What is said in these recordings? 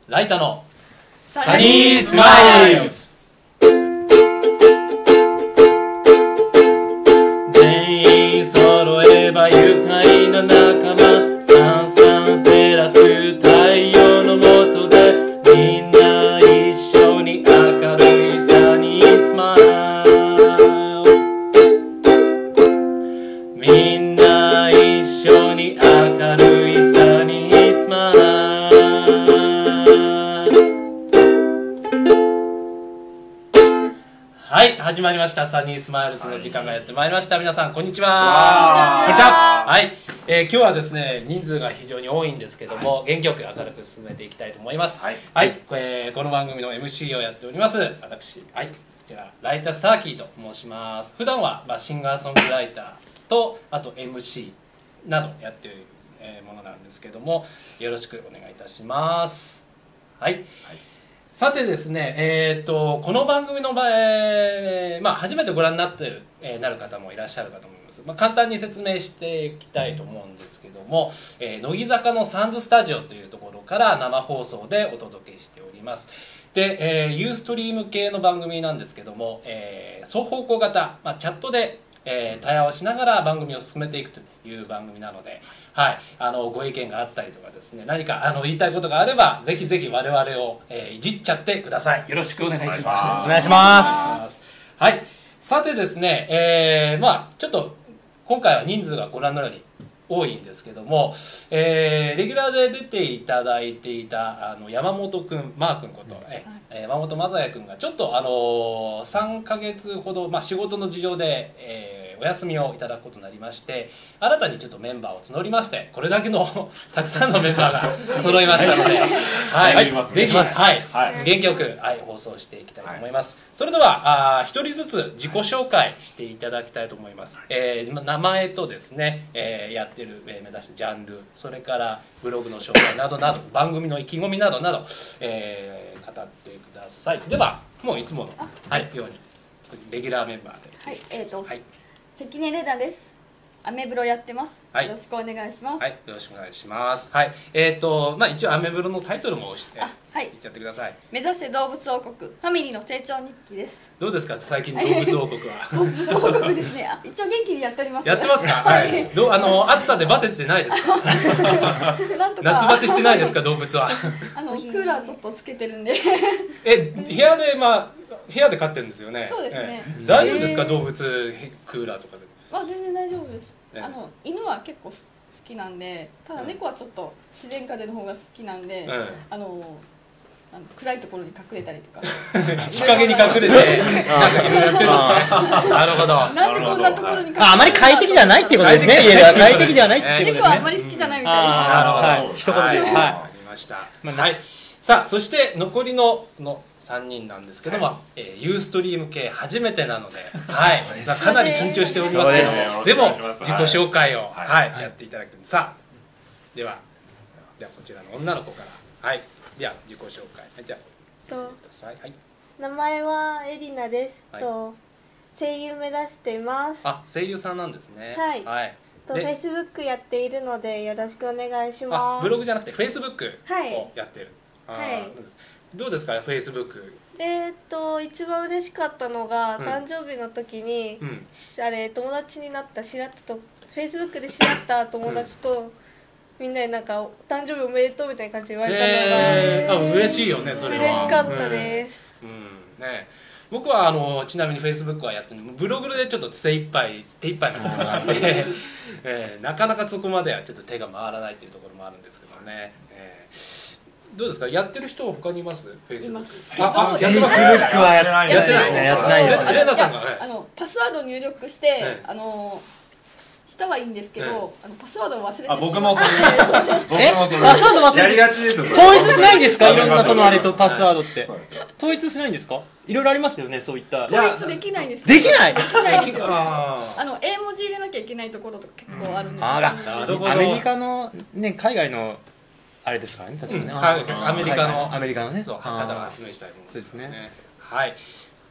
ライタのサニースマイルズ。全員揃えば愉快な仲間、さんさん照らす太陽の下で、みんな一緒に明るいサニースマイルズ。みんな一緒に明るいサニースマイルズ。はい、始まりましたサニースマイルズの時間がやってまいりました。皆さんこんにちは。こんにちは。はい、今日はですね、人数が非常に多いんですけども、元気よく明るく進めていきたいと思います。はい、この番組の MC をやっております私、こちらライタースターキーと申します。普段はシンガーソングライターとあと MC などやっているものなんですけども、よろしくお願いいたします。はい、さてですね、この番組の場合、初めてご覧になってる、なる方もいらっしゃるかと思います。簡単に説明していきたいと思うんですけども、乃木坂のサンズスタジオというところから生放送でお届けしております。で、ユーストリーム系の番組なんですけども、双方向型、チャットで対話をしながら番組を進めていくという番組なので、はい、ご意見があったりとかですね、何か言いたいことがあればぜひぜひ我々を、いじっちゃってください。よろしくお願いします。 お願いします。 はい、さてですね、ちょっと今回は人数がご覧のように多いんですけども、レギュラーで出ていただいていた山本君、マー君こと、山本雅也君がちょっと3ヶ月ほど、仕事の事情で、お休みをいただくことになりまして、新たにちょっとメンバーを募りまして、これだけのたくさんのメンバーが揃いましたので、ぜひ、元気よく、放送していきたいと思います。それでは一人ずつ自己紹介していただきたいと思います。名前とですね、やってる、目指してジャンル、それからブログの紹介などなど、番組の意気込みなどなど、語ってください。ではもういつものようにレギュラーメンバーで、 関根玲奈です。アメブロやってます。よろしくお願いします。 よろしくお願いします。一応アメブロのタイトルも言っちゃってください。 目指せ動物王国、ファミリーの成長日記です。 どうですか、最近動物王国は。 動物王国ですね。一応元気にやっております。 やってますか。暑さでバテてないですか。夏バテしてないですか、動物は。 クーラーちょっとつけてるんで。 部屋で飼ってるんですよね。 そうですね。 大丈夫ですか、動物クーラーとかで。 全然大丈夫です。犬は結構好きなんで、ただ猫はちょっと自然風の方が好きなんで、暗いところに隠れたりとか、 日陰に隠れてなんかいろいろやってるんですね。なるほど。 なんでこんなところに隠れて、 あまり快適ではないっていうことですね。家では快適ではないっていうことですね。 猫はあまり好きじゃないみたいな。 なるほど。一言で。わかりました。さあ、そして残りの3人なんですけども、ユーストリーム系初めてなので、かなり緊張しておりますけども、でも自己紹介をやっていただきたい。さあ、ではこちらの女の子から、では自己紹介。 名前はエリナです。声優目指しています。 声優さんなんですね。 フェイスブックやっているのでよろしくお願いします。 ブログじゃなくてフェイスブックをやっている。どうですか、フェイスブック。 一番嬉しかったのが、誕生日の時に友達になったフェイスブックで知り合った友達とみんなでなんか誕生日おめでとうみたいな感じで言われたのが嬉しいよね。それは嬉しかったです。 僕はちなみにフェイスブックはやってるので、ブログでちょっと手一杯なところがあってなかなかそこまではちょっと手が回らないっていうところもあるんですけどね。どうですか、やってる人は他にいます？フェイスブック。 フェイスブックはやってないですね。やってないですね。 レナさんがパスワードを入力してしたはいいんですけど、パスワードを忘れてしまって。 僕もそれパスワード忘れやりがちですよ。 統一しないんですか？いろんなあれとパスワードって統一しないんですか？いろいろありますよね、そういった。 統一できないんです。 できない？ できないですよ。英文字入れなきゃいけないところとか結構あるんです。 アメリカのね、海外のあれですからね、確かにね。 アメリカのね、 方が発明したいものですね。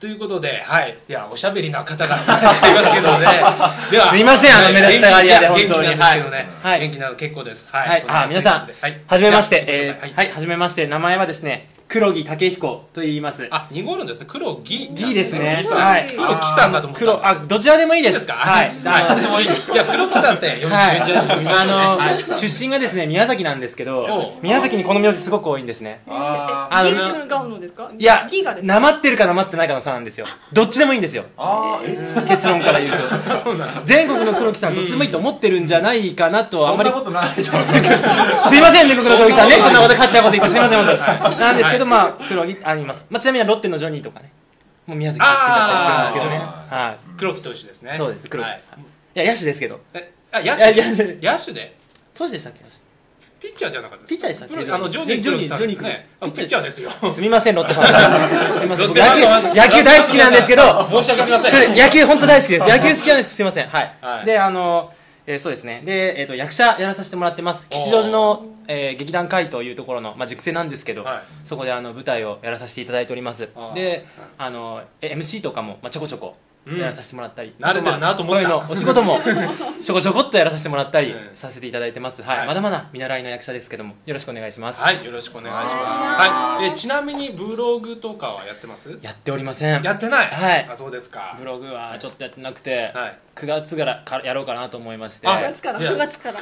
ということで、はい、ではおしゃべりな方がいらっしゃいますけどね。ではすいません、目立ちたがり屋で本当に。 元気なんですけどね。元気なの結構です。はい。 皆さん、はじめまして。はい、はじめまして。名前はですね、黒木武彦と言います。 あ、濁るんですね。黒木ですね。 はい。黒木さんだと思った。 どちらでもいいです。 はい。いや、黒木さんって呼んじゃう。出身がですね、宮崎なんですけど、宮崎にこの名字すごく多いんですね。いや、なまってるかなまってないかの差なんですよ。どっちでもいいんですよ。結論から言うと。全国の黒木さんどっちでもいいと思ってるんじゃないかなと、あんまり。 そんなことないじゃん。 すいませんね、僕の黒木さんね。そんなこと勝手なこと言ってすいません、本当に。なんですけど、まあ、黒木、います。まあ、ちなみにロッテのジョニーとかね。もう宮崎出身だったりするんですけどね。はい。 黒木投手ですね。 そうです、黒木。いや、野手ですけど。 野手で投手でしたっけ？ ピッチャーじゃなかったですか？ ピッチャーでしたっけ？ ジョニー君ね。ピッチャーですよ。 すみません、ロッテファン。すみません。野球大好きなんですけど、 申し訳ありません。 野球本当大好きです。野球好きなんです。すみません。はい。で、そうですね。で、役者やらさせてもらってます。吉祥寺の劇団会というところの、塾生なんですけど、そこで舞台をやらさせていただいております。で、MC とかもちょこちょこやらさせてもらったり、 なるなと思った。 お仕事もちょこちょこっとやらさせてもらったりさせていただいてます。はい。まだまだ見習いの役者ですけども、よろしくお願いします。 はい、よろしくお願いします。はい。ちなみにブログとかはやってます？ やっておりません。 やってない。 はい。 あ、そうですか。 ブログはちょっとやってなくて、9月からやろうかなと思いまして。 9月から。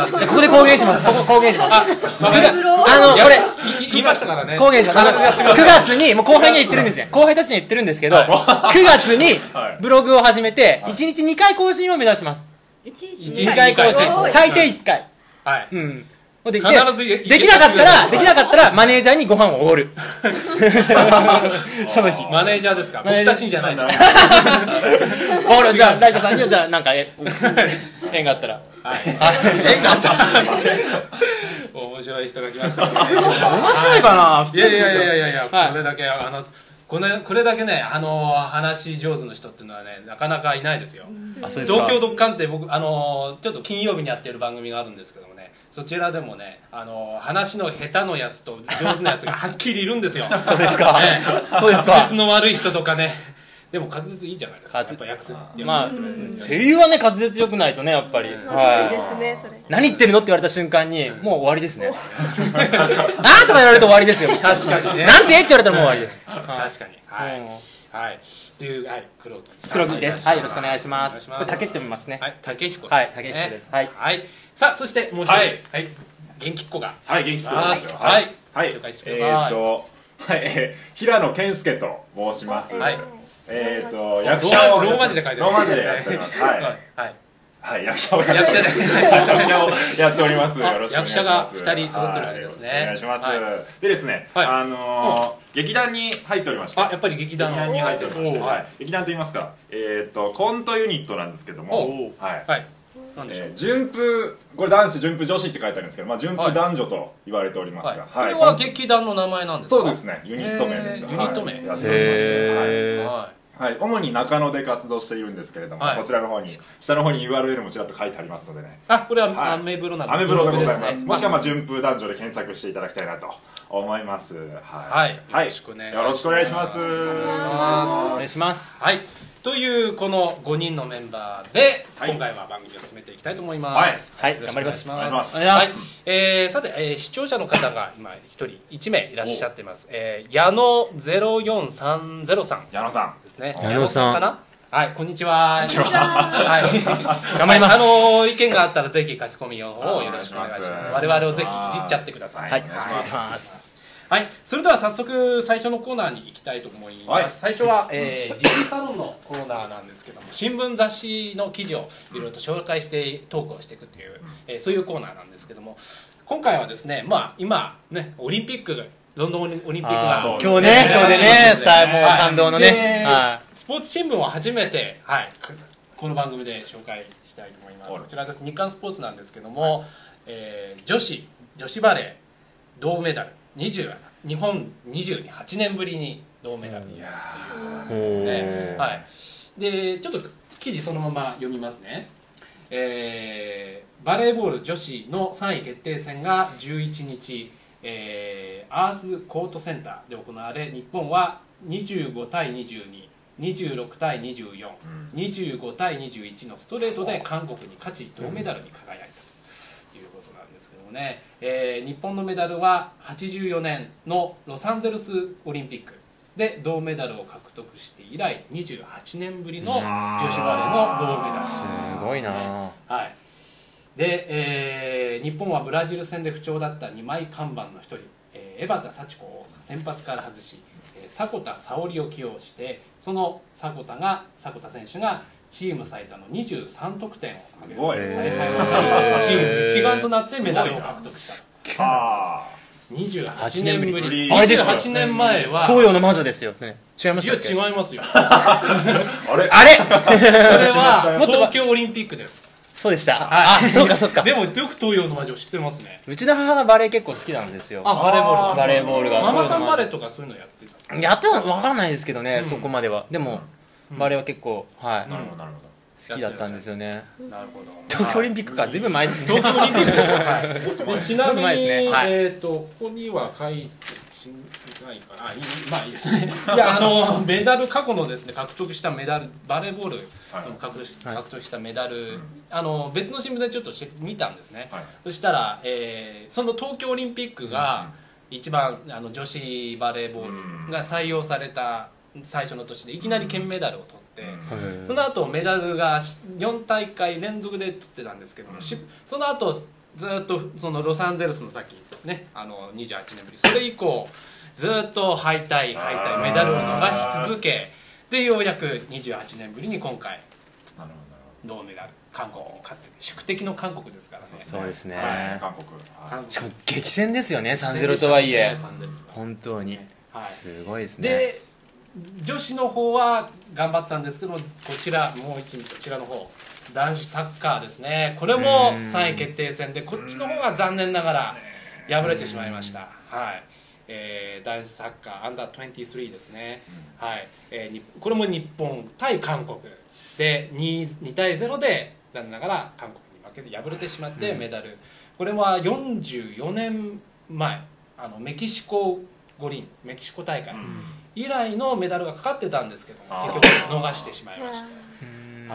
ここで公言します。ここ公言します。これ言いましたからね。 公言します。9月にもう後輩に言ってるんですね。後輩たちに言ってるんですけど、9月にブログを始めて1日2回更新を目指します。2回更新。最低1回。 はい。 うん。できなかったらマネージャーにご飯をおごる。その日。 マネージャーですか？僕たちじゃないです。 じゃあライトさんにはじゃあなんか縁があったら。 縁があったら。面白い人が来ましたね。 面白いかな？ いや、これだけこれだけね、話し上手の人っていうのはね、なかなかいないですよ。東京ドッカンって僕ちょっと金曜日にやってる番組があるんですけどもね、そちらでもね、話の下手のやつと上手なやつがはっきりいるんですよ。 そうですか。そうですか。 滑舌の悪い人とかね。でも滑舌いいじゃないですか。やっぱまあ声優はね滑舌良くないとねやっぱり。 はいですねそれ。 何言ってるのって言われた瞬間にもう終わりですね。あーとか言われると終わりですよ。 確かにね。 なんてって言われたらもう終わりです。 確かに。はい。という黒木です。はい、よろしくお願いします。これ竹って読みますね。 はい、竹彦さん。はい、竹彦です。はい。 さあそしてもう一人。はい。元気っ子が。 はい、元気っ子です。 はい。 紹介してください。平野健介と申します。はい。役者をローマ字で書いてる。 ローマ字でやっております。はい、役者をやっております。よろしくお願いします。役者が 2人揃ってるわけですね。 お願いします。でですね、劇団に入っておりまして。 やっぱり劇団に入っておりまして、劇団と言いますか、コントユニットなんですけども、順風、これ男子順風女子って書いてあるんですけど、順風男女と言われておりますが、 これは劇団の名前なんですか？ そうですね、ユニット名です。 ユニット名やっております。はい、主に中野で活動しているんですけれども、こちらの方に下の方に URL もちらっと書いてありますのでね。 これはアメブロなんですね。 アメブロでございます。もしくは順風男女で検索していただきたいなと思います。 はい。よろしくお願いします。 お願いします。 はい。というこの5人のメンバーで今回は番組を進めていきたいと思います。 はい、頑張ります。 さて視聴者の方が今1名いらっしゃってます。矢野0430さん。 矢野さんですね。 矢野さんかな。はい、こんにちは。 はい、頑張ります。 意見があったらぜひ書き込みをよろしくお願いします。我々をぜひいじっちゃってください。 はい、お願いします。 はい、それでは早速最初のコーナーに行きたいと思います。最初はジムサロンのコーナーなんですけども、新聞雑誌の記事をいろいろと紹介してトークをしていくという、そういうコーナーなんですけども、今回はですね、今ねオリンピックロンドンオリンピックが今日でね、さあもう感動のね、 スポーツ新聞を初めてこの番組で紹介したいと思います。こちらです。日刊スポーツなんですけども、女子バレー銅メダル。日本28年ぶりに銅メダルということなんですけどね。はい。でちょっと記事そのまま読みますね。バレーボール女子の3位決定戦が11日、アースコートセンターで行われ、日本は25対22 26対24、25対21のストレートで韓国に勝ち銅メダルに輝いたということなんですけどもね、日本のメダルは84年のロサンゼルスオリンピックで銅メダルを獲得して以来28年ぶりの女子バレーの銅メダル、 すごいな、 はい。で、日本はブラジル戦で不調だった2枚看板の一人、江端幸子を先発から外し、迫田沙織を起用して、その迫田選手がチーム最多の23得点を挙げて采配をし、チーム一丸となってメダルを獲得した。28年ぶり。28年前は東洋の魔女ですよね。違いましたっけ？ いや違いますよ。あれそれは東京オリンピックです。 そうでした。あ、そうかそうか。 でもよく東洋の魔女知ってますね。 うちの母がバレー結構好きなんですよ。 あ、バレーボールが。ママさんバレーとかそういうのやってた？ やってたのわからないですけどね、そこまでは。でもバレーは結構はい。 なるほどなるほど。 好きだったんですよね。 なるほど。 東京オリンピックか、ずいぶん前ですね。 東京オリンピックですか。ちなみにここには書いてないかな。まあいいですね。いやメダル過去のですね獲得したメダルバレーボール獲得したメダル別の新聞でちょっと見たんですね。そしたらその東京オリンピックが一番女子バレーボールが採用された最初の年でいきなり金メダルを取って、その後メダルが4大会連続で取ってたんですけども、その後ずっとそのロサンゼルスのさっきね28年ぶり、それ以降ずっと敗退メダルを逃し続けで、ようやく28年ぶりに今回銅メダル、韓国に勝って宿敵の韓国ですからね。 そうですね、 韓国しかも激戦ですよね、3-0 とはいえ本当にすごいですね。 で女子の方は頑張ったんですけど、こちらもう一日こちらの方男子サッカーですね、これも3位決定戦でこっちの方は残念ながら敗れてしまいました。はい、男子サッカーアンダー23ですね。はい、これも日本対韓国で 2対0で残念ながら韓国に負けて敗れてしまってメダル、これは44年前メキシコ五輪メキシコ大会以来のメダルがかかってたんですけども結局逃してしまいました。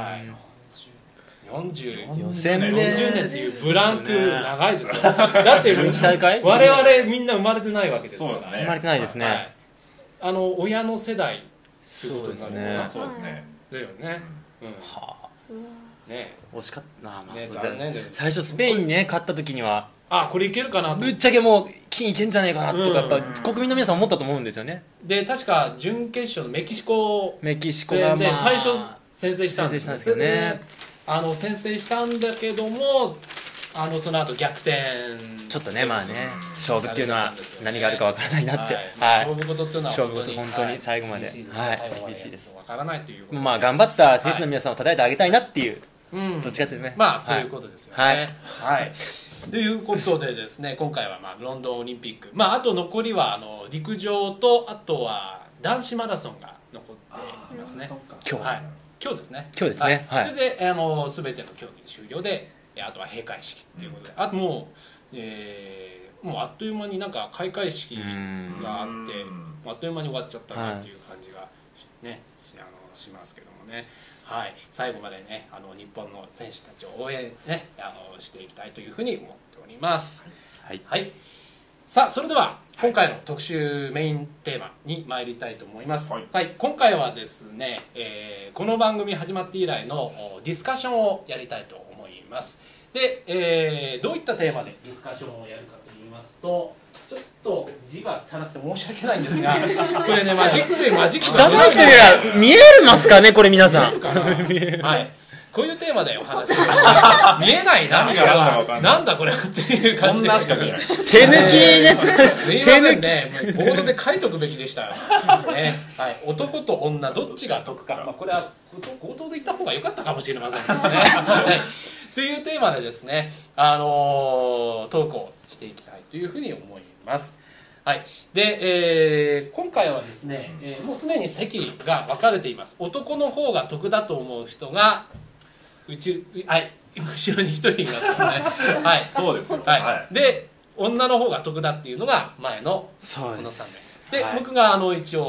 はい、40年っていうブランク長いですよ。だって我々みんな生まれてないわけですから。 生まれてないですね。 親の世代っていうことになるのか。 そうですね。 だよね。 はあ。ね、惜しかったな。 最初スペインにね勝った時にはこれいけるかな、 ぶっちゃけもう金いけんじゃねえかなとかやっぱ国民の皆さん思ったと思うんですよね。 で確か準決勝のメキシコが最初先制したんですけどね。 先制したんだけどもその後逆転、 ちょっとねまあね勝負っていうのは何があるかわからないなって、 勝負事っていうのは本当に最後まで厳しいです。わからないというまあ頑張った選手の皆さんを叩いてあげたいなっていう、どっちかっていうとね、 まあそういうことですよね。はいということでですね、今回はロンドンオリンピック、あと残りは陸上とあとは男子マラソンが残っていますね。今日ですね。 今日ですね。 それで全ての競技終了であとは閉会式ということで、あともうあっという間になんか開会式があってあっという間に終わっちゃったなという感じがねしますけどもね。はい、最後までね日本の選手たちを応援ねしていきたいというふうに思っております。はい、さあそれでは今回の特集メインテーマに参りたいと思います。今回はですね、この番組始まって以来のディスカッションをやりたいと思います。で、どういったテーマでディスカッションをやるかと言いますと、ちょっと字が汚くて申し訳ないんですがこれねマジック汚いというか見えますかねこれ皆さん。 はい、こういうテーマでお話見えないな、なんだこれっていう感じで、こんなしか見えない、 手抜きです。 手抜きね、ボードで書いとくべきでしたよね。はい、男と女どっちが得か、これは口頭で言った方が良かったかもしれませんけどねというテーマでですねトークをしていきたいというふうに思います。はい、で、今回はですね、もうすでに席が分かれています。男の方が得だと思う人が後ろに一人いますね。はい、 そうです。 はい。で、女の方が得だっていうのが前のこの3名。で、僕が一応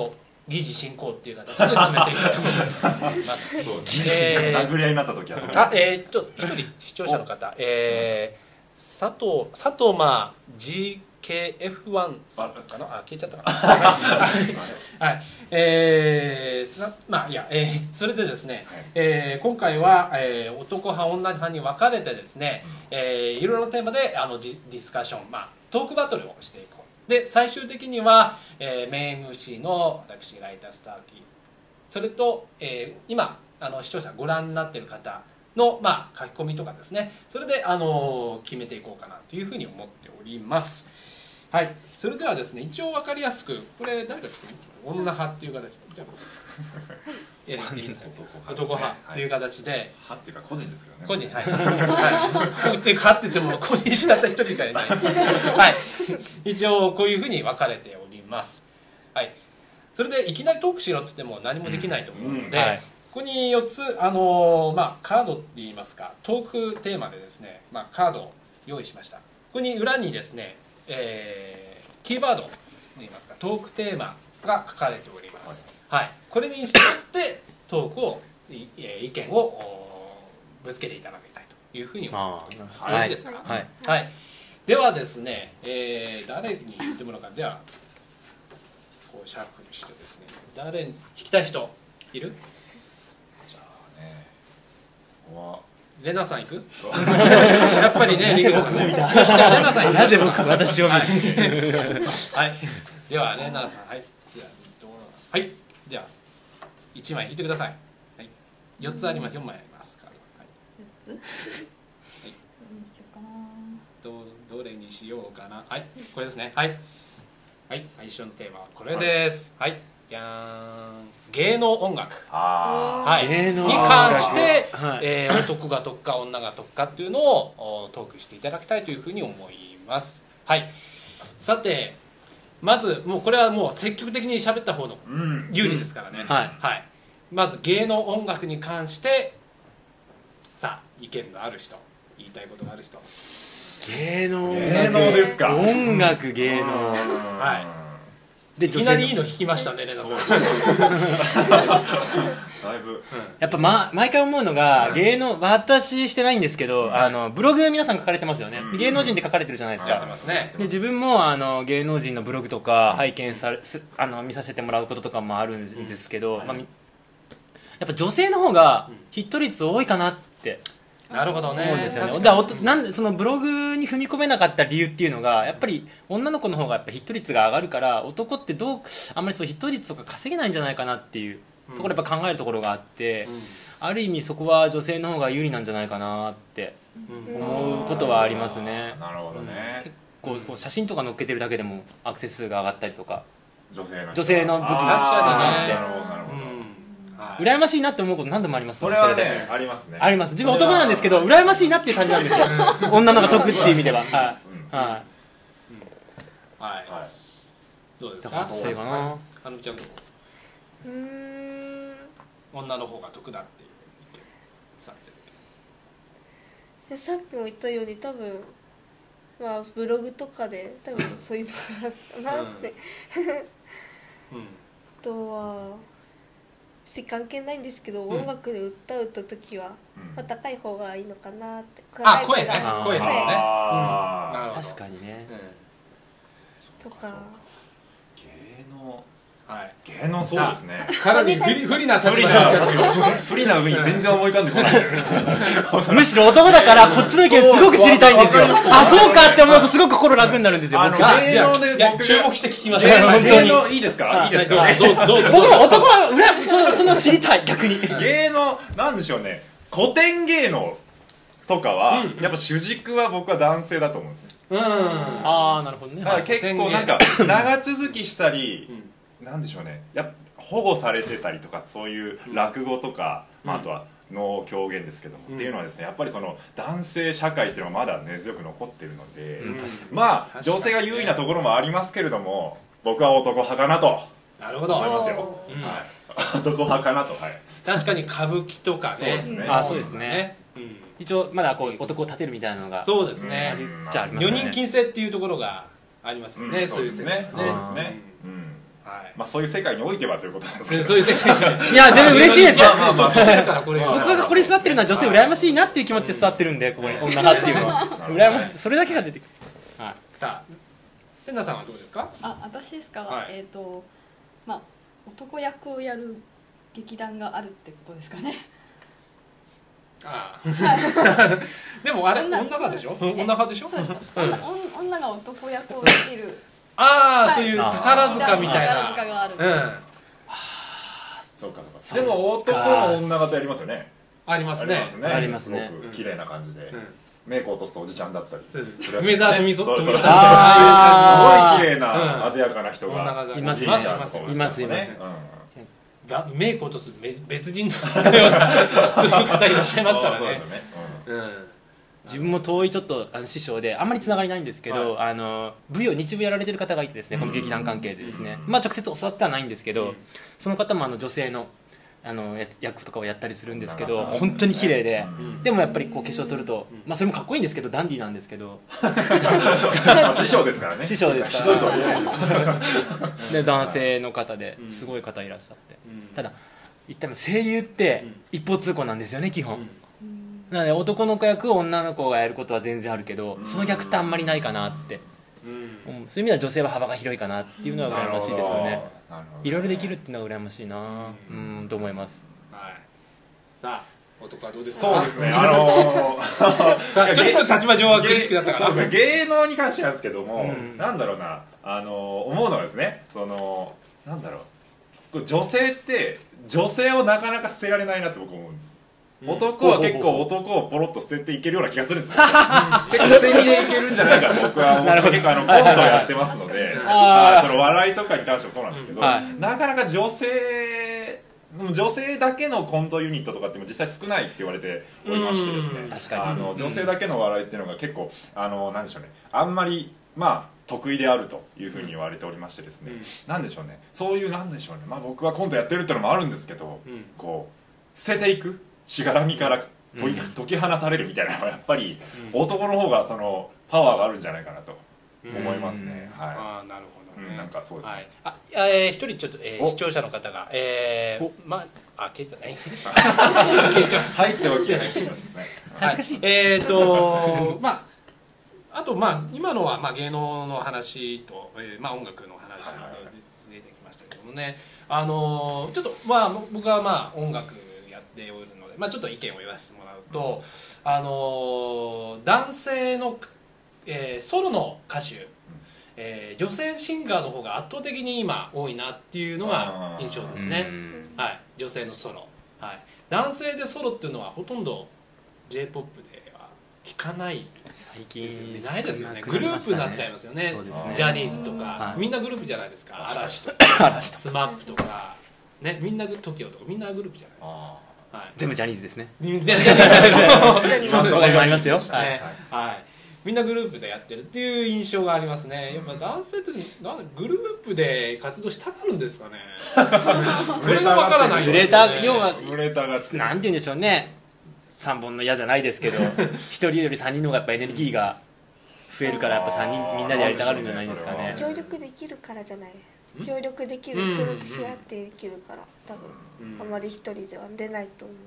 議事進行っていう形で進めていきたいと思います。 そうですね。殴り合いになった時は。 一人視聴者の方、佐藤間 GKF1 さんかな、消えちゃったかな。はい。まあいや、それでですね、今回は、男派女派に分かれてですね、いろいろなテーマでディスカッション、トークバトルをしていこう。で最終的には、メイン MC の私ライタースターキー、それと、今視聴者ご覧になっている方の、書き込みとかですね、それで決めていこうかなというふうに思っております。はい、それではですね、一応分かりやすく、これ誰が作るの？女派っていう形で、じゃあ男派っていう形で、 派っていうか個人ですけどね。 個人、はい。はい。っていうかって言っても個人したった一人しかいない。はい。一応こういうふうに分かれております。はい。それでいきなりトークしろって言っても何もできないと思うので、ここに4つカードって言いますか、トークテーマでですね、カードを用意しました。ここに裏にですね、キーワードと言いますか、トークテーマが書かれております。はい。これに従ってトークを意見をぶつけていただきたいというふうに思っております。よろしいですか？はい。はい。ではですね、誰に言ってもらうか。ではこうシャッフルしてですね、誰に聞きたい人いる？ じゃあね、 レナさん行く？やっぱりね、リグですね。じゃあレナさん行く。 なぜ私を見て。 はい。ではレナさん、はい。はい。では1枚引いてください。はい。4つあります。4枚ありますから。 4つ？はい。 どれにしようかな。はい。これですね。はい。はい。最初のテーマはこれです。はい。じゃーん。芸能音楽。はい。に関して、男が特化、女が特化っていうのをトークしていただきたいというふうに思います。はい。さて、まずもうこれはもう積極的に喋った方の有利ですからね。はい。はい。まず芸能音楽に関してさあ意見のある人、言いたいことがある人。 芸能ですか？ 音楽芸能。 はい。でいきなりいいの弾きましたね、レナさん。 だいぶ。 やっぱ毎回思うのが、芸能、私してないんですけど、ブログ皆さん書かれてますよね。芸能人で書かれてるじゃないですか。 やってますね。 で自分も芸能人のブログとか拝見見させてもらうこととかもあるんですけど、やっぱ女性の方がヒット率多いかなってなるほどね。 思うんですよね。なんでそのブログに踏み込めなかった理由っていうのが、やっぱり女の子の方がやっぱヒット率が上がるから、男ってあんまりそうヒット率とか稼げないんじゃないかなっていうところやっぱ考えるところがあって、ある意味そこは女性の方が有利なんじゃないかなって思うことはありますね。 なるほどね。 結構こう写真とか載っけてるだけでもアクセス数が上がったりとか、 女性の武器。確かにね。 なるほどなるほど。 羨ましいなって思うこと何度もあります。 それはね、ありますね。 あります。自分男なんですけど羨ましいなっていう感じなんですよ。女の方が得っていう意味では。はい。 どうですか？ そうかな。 はるみちゃんどう？女の方が得だっていう意見されてる。さっきも言ったように多分ブログとかで多分そういうのがあったなって。あとは関係ないんですけど、音楽で歌うと時は、高い方がいいのかなって。 声ね。確かにね。 とか。 芸能そうですね。 かなり不利な立場になっちゃってる。 不利な上に全然思い浮かんでこない。 むしろ男だからこっちの意見すごく知りたいんですよ。あ、そうかって思うとすごく心楽になるんですよ。 芸能で注目して聞きましょう。 芸能いいですか？いいですか？ 僕も男はその知りたい、逆に。 芸能なんでしょうね。古典芸能とかはやっぱ主軸は僕は男性だと思うんですね。 ああ、なるほどね。 結構なんか長続きしたり。なんでしょうね、保護されてたりとか、そういう落語とか、あとは能狂言ですけども、っていうのはですね、やっぱりその男性社会っていうのはまだ根強く残っているので、女性が優位なところもありますけれども、僕は男派かなと思いますよ。男派かなと。 確かに歌舞伎とかね。 そうですね。一応まだこう男を立てるみたいなのが、 そうですね。女人禁制っていうところがありますよね。 そうですね。そうですね。 まあそういう世界においてはということなんですけど、 そういう世界いや全然嬉しいですよ。 僕がこれ座ってるのは女性羨ましいなっていう気持ちで座ってるんで、ここに女派っていうのは羨ましい、それだけが出てくる。 さあペンナさんはどうですか？ 私ですか。まあ男役をやる劇団があるってことですかね。 でもあれ女派でしょ？女派でしょ？ 女が男役をできる。 そういう宝塚みたいな。 宝塚がある。 そうかそうか。でも男も女型やりますよね。 ありますね。 ありますね。 すごく綺麗な感じで。メイク落とすおじちゃんだったり、 梅沢富美男とか、すごい綺麗な艩やかな人がいますね。 メイク落とす別人のそういう方いらっしゃいますからね。 自分も遠いちょっと師匠であんまりつながりないんですけど、舞を日舞やられてる方がいてですね、この劇団関係でですね、まあ直接教わってはないんですけど、その方も女性の役とかをやったりするんですけど、本当に綺麗で、でもやっぱりこう化粧取ると、まあそれもかっこいいんですけどダンディーなんですけど、 師匠ですからね。 師匠ですから。で男性の方ですごい方いらっしゃって、ただ言っても声優って一方通行なんですよね基本。なので男の子役を女の子がやることは全然あるけど、その逆ってあんまりないかなって。そういう意味では女性は幅が広いかなっていうのは羨ましいですよね。いろいろできるっていうのは羨ましいなと思います。 さあ男はどうですか？そうですね。 ちょっと立場上は苦しくなったから。 芸能に関してなんですけども、なんだろうな、思うのはですね、なんだろう、女性って女性をなかなか捨てられないなって僕思うんです。男は結構男をポロッと捨てていけるような気がするんですよ。結構捨て身でいけるんじゃないかと僕は思って、結構コントをやってますので、その笑いとかに関してもそうなんですけど、なかなか女性だけのコントユニットとかっても実際少ないって言われておりましてですね、女性だけの笑いっていうのが結構なんでしょうね、あんまり得意であるというふうに言われておりましてですね、なんでしょうね、そういうなんでしょうね、僕はコントやってるっていうのもあるんですけど、こう捨てていくしがらみから解き放たれるみたいなのはやっぱり男の方がそのパワーがあるんじゃないかなと思いますね。 なるほどね。 なんかそうですね。一人ちょっと視聴者の方がケイじゃない。 入っておきたいですね。 恥ずかしい。 あと今のは芸能の話と音楽の話で出てきましたけどもね、ちょっと僕は音楽やっておるのでちょっと意見を言わせてもらうと、男性のソロの歌手、女性シンガーの方が圧倒的に今多いなっていうのが印象ですね。女性のソロ、男性でソロっていうのはほとんど J−POP では聞かない最近ないですよね。グループになっちゃいますよね。ジャニーズとかみんなグループじゃないですか。嵐とかSMAP とかね、みんな TOKIO とかみんなグループじゃないですか。 全部ジャニーズですね。 全部ジャニーズ。 わかりますよ。 みんなグループでやってるっていう印象がありますね。やっぱ男性ってグループで活動したがるんですかね。これがわからないよね。 要はなんて言うんでしょうね。3本の矢じゃないですけど、1人より3人の方がやっぱエネルギーが増えるからやっぱ3人みんなでやりたがるんじゃないですかね。 協力できるからじゃない。協力できる、協力し合ってできるから多分あまり1人では出ないと思う。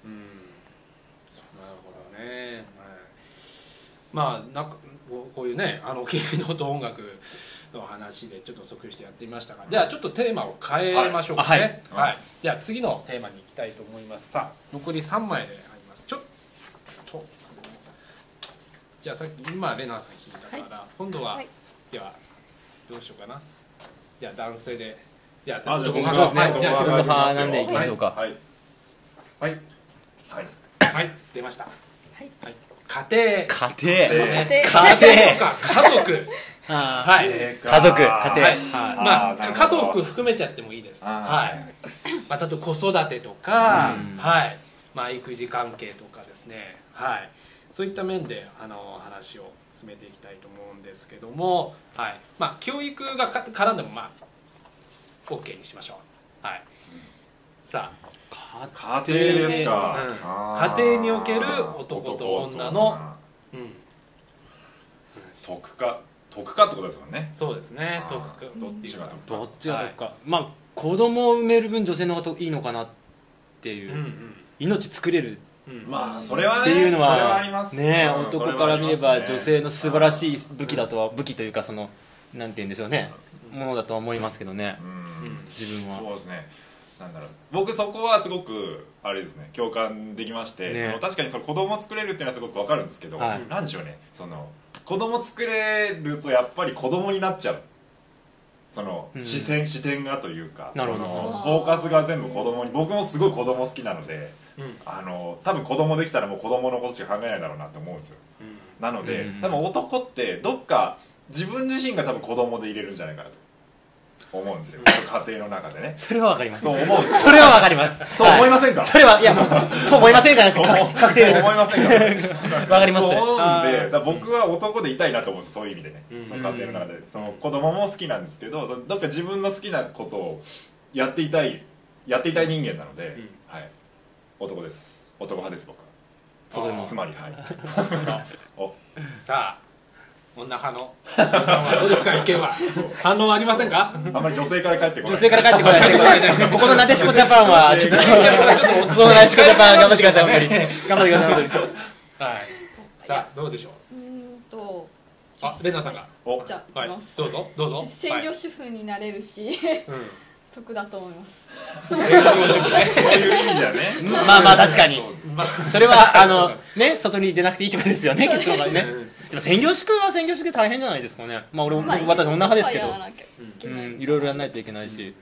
なるほどね。なんかこういうね芸能と音楽の話でちょっと即してやってみましたが、じゃあちょっとテーマを変えましょうかね。じゃあ次のテーマに行きたいと思います。さあ残り3枚であります。ちょっとじゃあさっき今レナさん聞いたから、今度はではどうしようかな。じゃあ男性で、じゃあ男派なんでいきましょうか。 はい出ました。家庭とか家族、家族含めちゃってもいいです。また子育てとか、育児関係とかですね、そういった面で話を進めていきたいと思うんですけども、教育が絡んでもOK にしましょう。さあ家庭ですか。 家庭における男と女の得かってことですもんね。 そうですね、得かどっちが得か、 どっちが得か、まあ子供を産める分女性の方がいいのかなっていう、命作れるまあそれはねっていうのはありますね、男から見れば女性の素晴らしい武器だとは、武器というかそのなんて言うんでしょうね、ものだとは思いますけどね、自分は。 そうですね、なんだろう、僕そこはすごくあれですね、共感できまして、その確かにその子供を作れるっていうのはすごくわかるんですけど、なんでしょうね、その子供作れるとやっぱり子供になっちゃう、その視点がというか、そのフォーカスが全部子供に。僕もすごい子供好きなので、多分子供できたらもう子供のことしか考えないだろうなと思うんですよ。なので多分男ってどっか自分自身が多分子供でいれるんじゃないかなと思うんですよ、家庭の中でね。 それはわかります。 そう思うんですよ。 それはわかります。 と思いませんか？ それは、いや、と思いませんかね、確定です。 思いませんか？ わかります。 そう思うんで、僕は男でいたいなと思うんですよ、そういう意味でね。その家庭の中で、その子供も好きなんですけど、どっか自分の好きなことをやっていたい人間なので、はい、男です。男派です、僕は。 そうでもつまり、はい。 さあ、女派の皆さんはどうですか、意見は。反論はありませんか？ あんまり女性から帰ってこない。 女性から帰ってこない。ここのなでしこジャパンは、ちょっと、ここのなでしこジャパン頑張ってください、本当に。頑張ってください、本当に。 はい。さあ、どうでしょう。レナさんが。 じゃあ、いきます。 どうぞ、どうぞ。 専業主婦になれるし、得だと思います。 そういう意味じゃね。 まあまあ確かに。それはね、外に出なくていいってことですよね、結論がね。でも専業主婦は専業主婦で大変じゃないですかね。まあ私女派ですけど、いろいろやらないといけないし。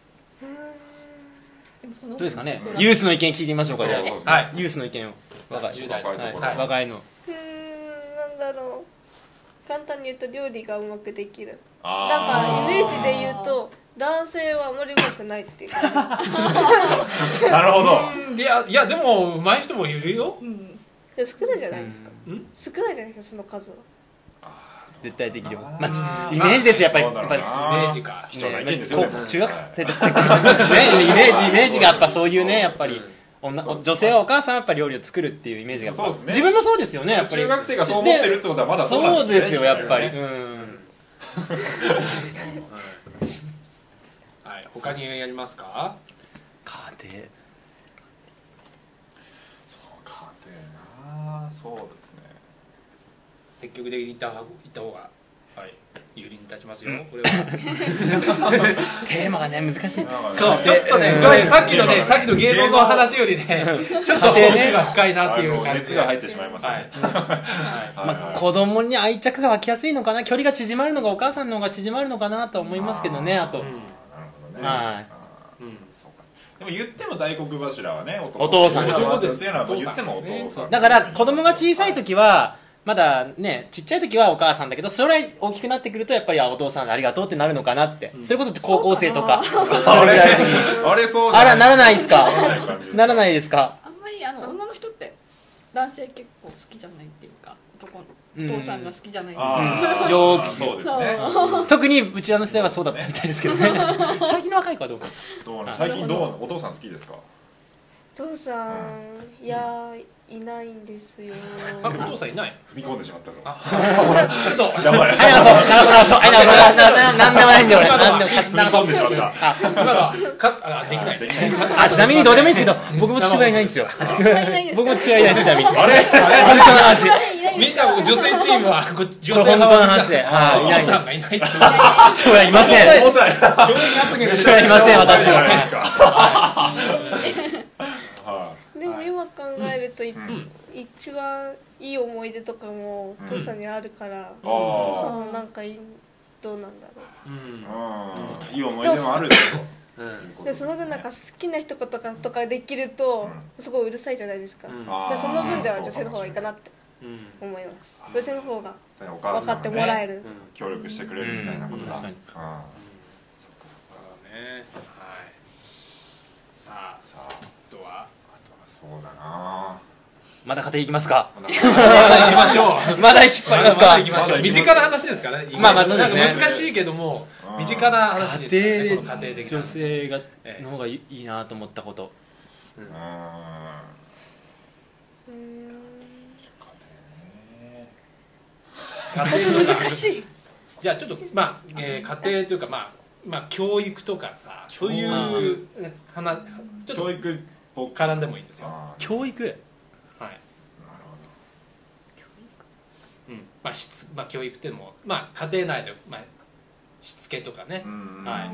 どうですかね。ユースの意見聞いてみましょうか。じゃあ、はい、ユースの意見を。若いの。 なんだろう。簡単に言うと料理がうまくできる。なんかイメージで言うと。男性はあまりうまくないっていう感じ。 なるほど。 いやでも上手い人もいるよ。 でも少ないじゃないですか。少ないじゃないですか、その数は。 絶対的量。まあイメージです、やっぱり。イメージか。 貴重な意見ですよね。 中学生でイメージがやっぱそういうね、やっぱり女性はお母さんはやっぱり料理を作るっていうイメージが。自分もそうですよね、やっぱり。 中学生がそう思ってるってことはまだそうなんですね。 そうですよ、やっぱり。 他にやりますか？ 家庭。 そう、家庭な。そうですね。 積極的に行った方が、はい、有利に立ちますよ。これは。 テーマがね難しい。そう、 ちょっとね、さっきの芸能の話よりね、ちょっと奥が深いなっていう感じ。 熱が入ってしまいますね。 まあ子供に愛着が湧きやすいのかな、距離が縮まるのがお母さんの方が縮まるのかなと思いますけどね。あと。はい。 でも言っても大黒柱はね、 お父さんですよ。言ってもお父さん。 だから子供が小さい時はまだね、ちっちゃい時はお母さんだけど、それ大きくなってくるとやっぱりお父さんありがとうってなるのかなって。それこそ高校生とかそれぐらいの時。あれそうじゃない。 ならないですか？ならないですか？ あんまり女の人って男性結構好きじゃないっていうか、お父さんが好きじゃない。 よくそうですね。 特にうちらの世代はそうだったみたいですけどね。最近の若い子はどうか。 最近どうお父さん好きですか？ お父さん、いやいないんですよ。 お父さんいない？ 踏み込んでしまったぞ。 ちょっとやばい。 なんでもないんだよ俺。なんでも踏み込んでしまった。 できない。 ちなみにどうでもいいですけど、僕も父親いないんですよ。僕も父親いないです、ちなみに。 あれ本当の話。 みんな女性チームはこれ本当の話で、 いないんです。 父親いません。父親いません、私は。 でも今考えると一番いい思い出とかもお父さんにあるから、お父さんもなんかどうなんだろう。いい思い出もあるでしょ。 でその分なんか好きな人とかできるとすごいうるさいじゃないですか。でその分では女性の方がいいかなって思います。女性の方が分かってもらえる、 協力してくれるみたいなことだ。 確かに。そっかそっかね。はい。さああとはそうだな。 まだ家庭行きますか？ まだ行きましょう。 まだ引っ張りますか？ 行きましょう。身近な話ですからね。 まあそうですね。 難しいけども身近な話ですからね。家庭で女性がの方がいいなと思ったこと。 難しい。 じゃあちょっとまあ、家庭というかまあ教育とかさ、そういう話ちょっと教育絡んでもいいですよ。 教育、はい、 なるほど。まあ教育っていうのもまあ家庭内でまあしつけとかね、はい。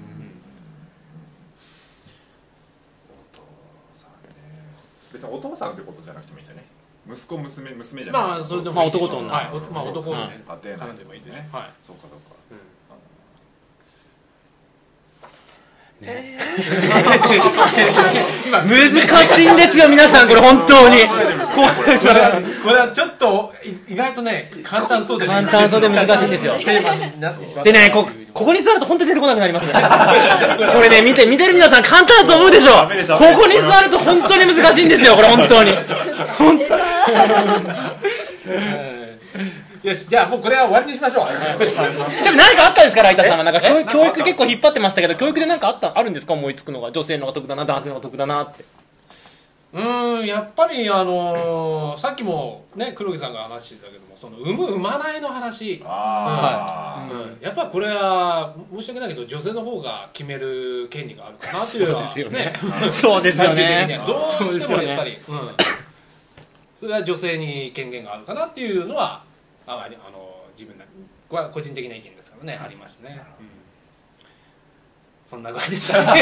別にお父さんってことじゃなくてもいいですよね。息子娘じゃない。 まあそれでも男と女、 はい、まあ男のね、 家庭絡んでもいいですね。はい。 そうか。 難しいんですよ皆さんこれ本当に。 これはちょっと意外とね簡単そうで難しいんですよ。でねここに座ると本当に出てこなくなりますね。これね見てる皆さん簡単だと思うでしょ。ここに座ると本当に難しいんですよこれ本当に。 よし、じゃあもうこれは終わりにしましょう。 でも何かあったんですかライターさんは。なんか教育結構引っ張ってましたけど、教育で何かあるんですか、思いつくのが。女性の方が得だな、男性の方が得だなって。 やっぱりさっきもね黒木さんが話してたけども、その産まないの話、やっぱこれは申し訳ないけど女性の方が決める権利があるかなというのはそうですよね。 どうしてもやっぱりそれは女性に権限があるかなっていうのは自分は個人的な意見ですからね、ありますね。そんな具合でしたね。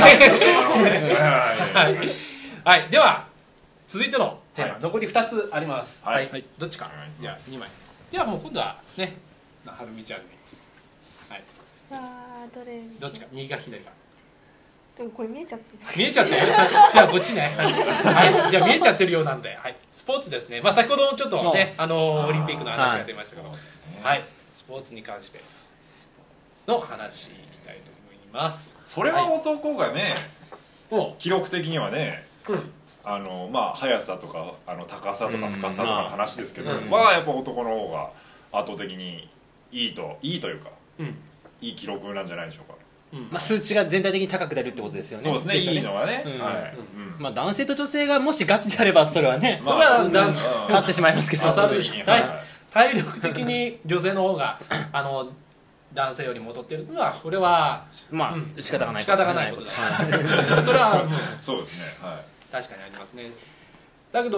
はい、では続いてのテーマ、残り2つあります。はい、どっちか。じゃあ2枚。ではもう今度はね、はるみちゃんに。はい。どっちか、右か左か。 でもこれ見えちゃってる。 見えちゃってる。じゃあこっちね。はい。じゃあ見えちゃってるようなんで、はい。スポーツですね。まあ先ほどちょっとね、オリンピックの話が出ましたけど、はい。スポーツに関しての話いきたいと思います。 それは男がね、記録的にはね、まあ速さとか高さとか深さとかの話ですけど、まあやっぱ男の方が圧倒的にいいというか、いい記録なんじゃないでしょうか。 まあ数値が全体的に高く出るってことですよね。 そうですね、いいのはね。 まあ男性と女性がもしガチであればそれはね、それは変わってしまいますけど、 体力的に女性の方が男性よりも劣っているのはこれはまあ仕方がないことだ。それはそうですね。 確かにありますね。だけど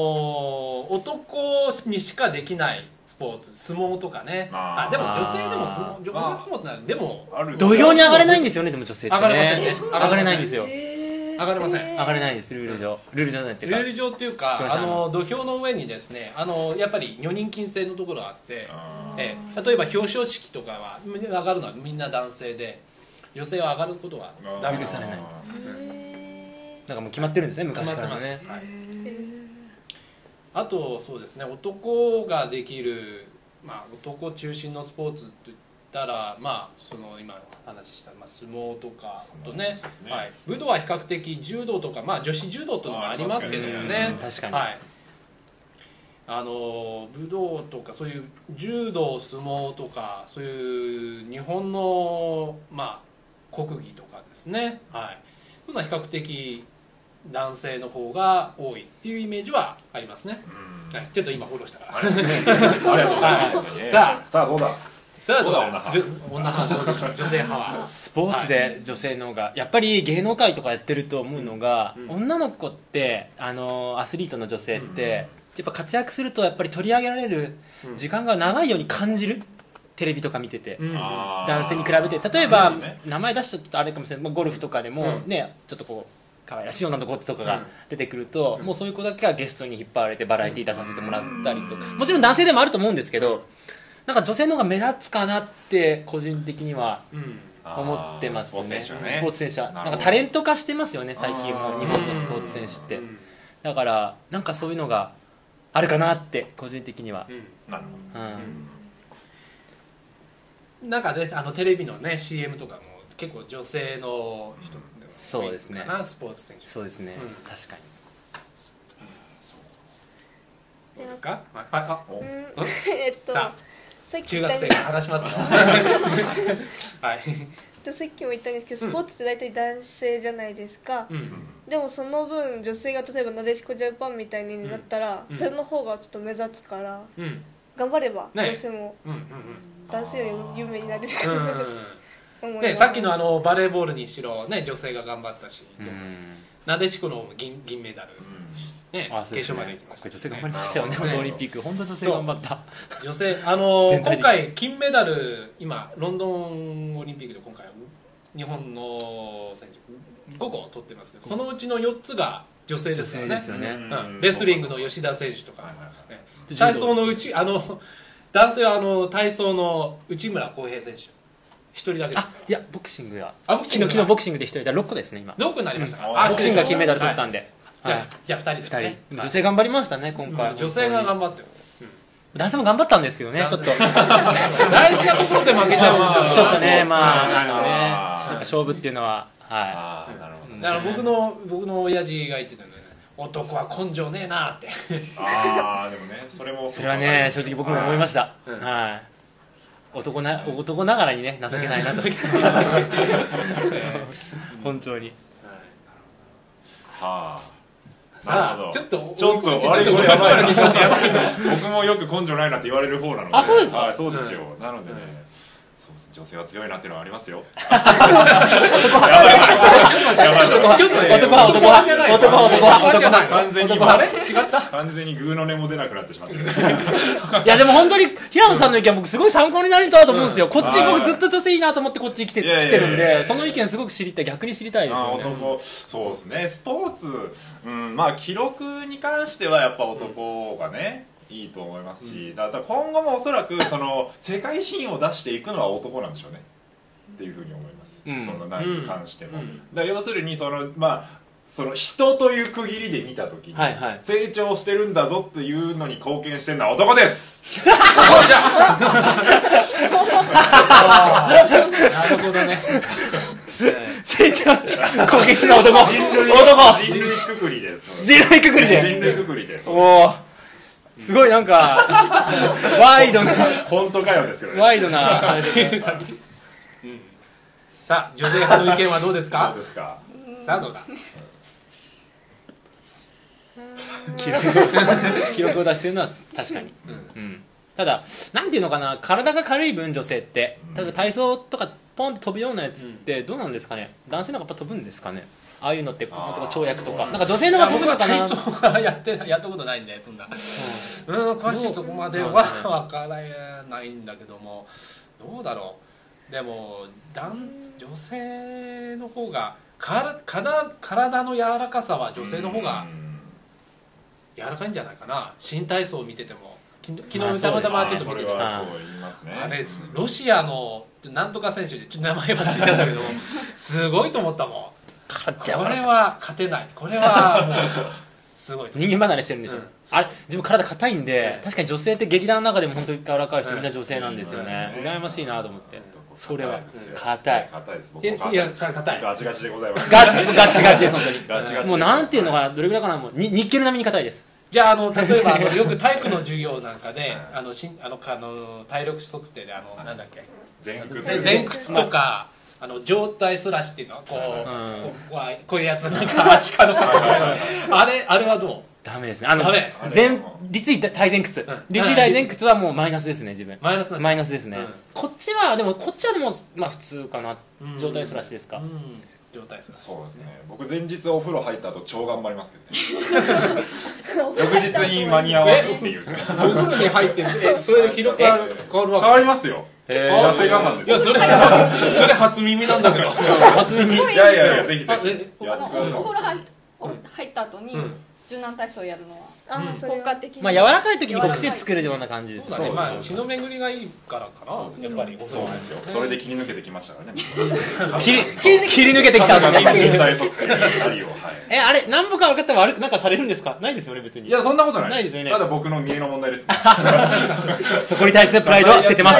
男にしかできないスポーツ、相撲とかね。でも女性でも相撲ってでも土俵に上がれないんですよね。でも女性って上がれませんね。 上がれないんですよ。 上がれません。 上がれないです。ルール上じゃないっていうか。 ルール上っていうか土俵の上にですね、やっぱり女人禁制のところがあって、例えば表彰式とかは上がるのはみんな男性で、女性は上がることはダメです。 許されない。なんかもう決まってるんですね、昔からね。 あとそうですね、男ができる、まあ、男中心のスポーツといったら、まあ、その今話した、まあ、相撲とかとね、武道は比較的柔道とか、まあ、女子柔道というのもありますけどもね、 確かに、 武道とかそういう柔道、相撲とかそういう日本の、まあ、国技とかですね、そういうのは比較的男性の方が多いっていうイメージはありますね。ちょっと今フォローしたから。ありがとうございます。さあどうだ。女性派はスポーツで女性の方がやっぱり芸能界とかやってると思うのが、女の子ってアスリートの女性ってやっぱ活躍するとやっぱり取り上げられる時間が長いように感じる。テレビとか見てて、男性に比べて、例えば名前出しちゃったあれかもしれない、ゴルフとかでもね、ちょっとこう可愛らしい女の子とかが出てくると、もうそういう子だけがゲストに引っ張られてバラエティー出させてもらったりと、もちろん男性でもあると思うんですけど、なんか女性の方が目立つかなって個人的には思ってますね。スポーツ選手はなんかタレント化してますよね、最近も日本のスポーツ選手って。だからなんかそういうのがあるかなって個人的には。 なんかね、テレビのね CM とかも結構女性の人そうですね。 スポーツ選手。 そうですね。確かに。 どうですか？ さっき中学生が話しますよ。はい。 さっきも言ったんですけど、スポーツって大体男性じゃないですか。でもその分女性が例えばなでしこジャパンみたいになったら、それの方がちょっと目立つから。 頑張ればどうしても男性より有名になれるでさっきのバレーボールにしろ、ね、女性が頑張ったし、なでしこの銀メダル、決勝まで行きました。 女性頑張りましたよね、オリンピック。本当女性頑張った。 女性今回金メダル、今ロンドンオリンピックで今回日本の選手5個取ってますけど、そのうちの4つが女性ですよね。レスリングの吉田選手とか、体操の男性は体操の内村航平選手一人だけですか。 いやボクシングが昨日ボクシングで一人だ、6個ですね今。 6個になりました。 ボクシングが金メダル取ったんで。 じゃあ2人ですね。 女性頑張りましたね今回。 女性が頑張ってる。 男性も頑張ったんですけどね、ちょっと大事なところで負けちゃう。 ちょっとね、勝負っていうのは、 だから僕の親父が言ってたんだよね。男は根性ねえなって。 でもね、それはね、正直僕も思いました。男ながらにね、情けないなと。本当に。 なるほど。ちょっと悪いこれやばいな。僕もよく根性ないなって言われる方なので。 そうですか。 そうですよ。なのでね、女性は強いなっていうのはありますよ。完全にグーの音も出なくなってしまってる。 いやでも本当に平野さんの意見僕すごい参考になると思うんですよ。こっち僕ずっと女性いいなと思ってこっち来てるんで、その意見すごく逆に知りたいですよね。 そうですね。スポーツ、記録に関してはやっぱ男がねいいと思いますし、だから今後もおそらくその世界新を出していくのは男なんでしょうねっていうふうに思います。その何に関しても。だから要するにその人という区切りで見た時に成長してるんだぞっていうのに貢献してるのは男です。なるほどね。 成長貢献してる男。 人類くくりです。 人類くくりで。 人類くくりです。 すごいなんかワイドな本当かよですよね。 ワイドなさあ女性派の意見はどうですか。 どうですか。 さあどうだ。 記録を出してるのは確かに。ただなんていうのかな、体が軽い分女性って例えば体操とかポンと飛ぶようなやつってどうなんですかね。男性の方がやっぱ飛ぶんですかね。ああいうのって跳躍とかなんか女性の方が飛ぶのかな。 体操はやったことないんでそんな詳しいとこまでは分からないんだけども、どうだろう。でも女性の方が体の柔らかさは女性の方が柔らかいんじゃないかな。新体操を見てても昨日たまたまちょっと見てて、あれロシアのなんとか選手でちょっと名前忘れちゃったけどすごいと思ったもん。これは勝てない。これはもうすごい人間離れしてるんでしょ。あれ自分体硬いんで、確かに女性って劇団の中でも本当に柔らかい人みんな女性なんですよね。羨ましいなと思って。それは硬い。 硬いです。 いや硬い。 ガチガチでございます。 ガチガチです本当に。もうなんていうのかな、どれぐらいかな、もうニッケル並みに硬いです。 じゃあ例えばよく体育の授業なんかで体力測定でなんだっけ、前屈とか上体反らしっていうのはこういうやつなんか足かのあれはどう。 ダメですね。立位大前屈。立位大前屈はもうマイナスですね自分。マイナスですね。こっちはでもまあ普通かな。上体反らしですか。 状態する。 そうですね。僕前日お風呂入った後超頑張りますけどね。翌日に間に合わすっていう。 お風呂に入ってそれで記録が変わるわけ。 変わりますよ。痩せ我慢です。 いやそれ初耳なんだけど。 初耳。 いやぜひぜひ。 お風呂入った後に柔軟体操やるのは効果的。 まあ柔らかい時にお癖作るような感じですね。 まあ血の巡りがいいからかな。やっぱりそうなんですよ。それで切り抜けてきましたからね。 切り抜けてきたんだね。 身体測定ありを。 あれ何歩か分かったら悪くなんかされるんですか。ないですよね別に。 いやそんなことない。 ないですよね。 ただ僕の見栄の問題です。 そこに対してプライドは捨ててます。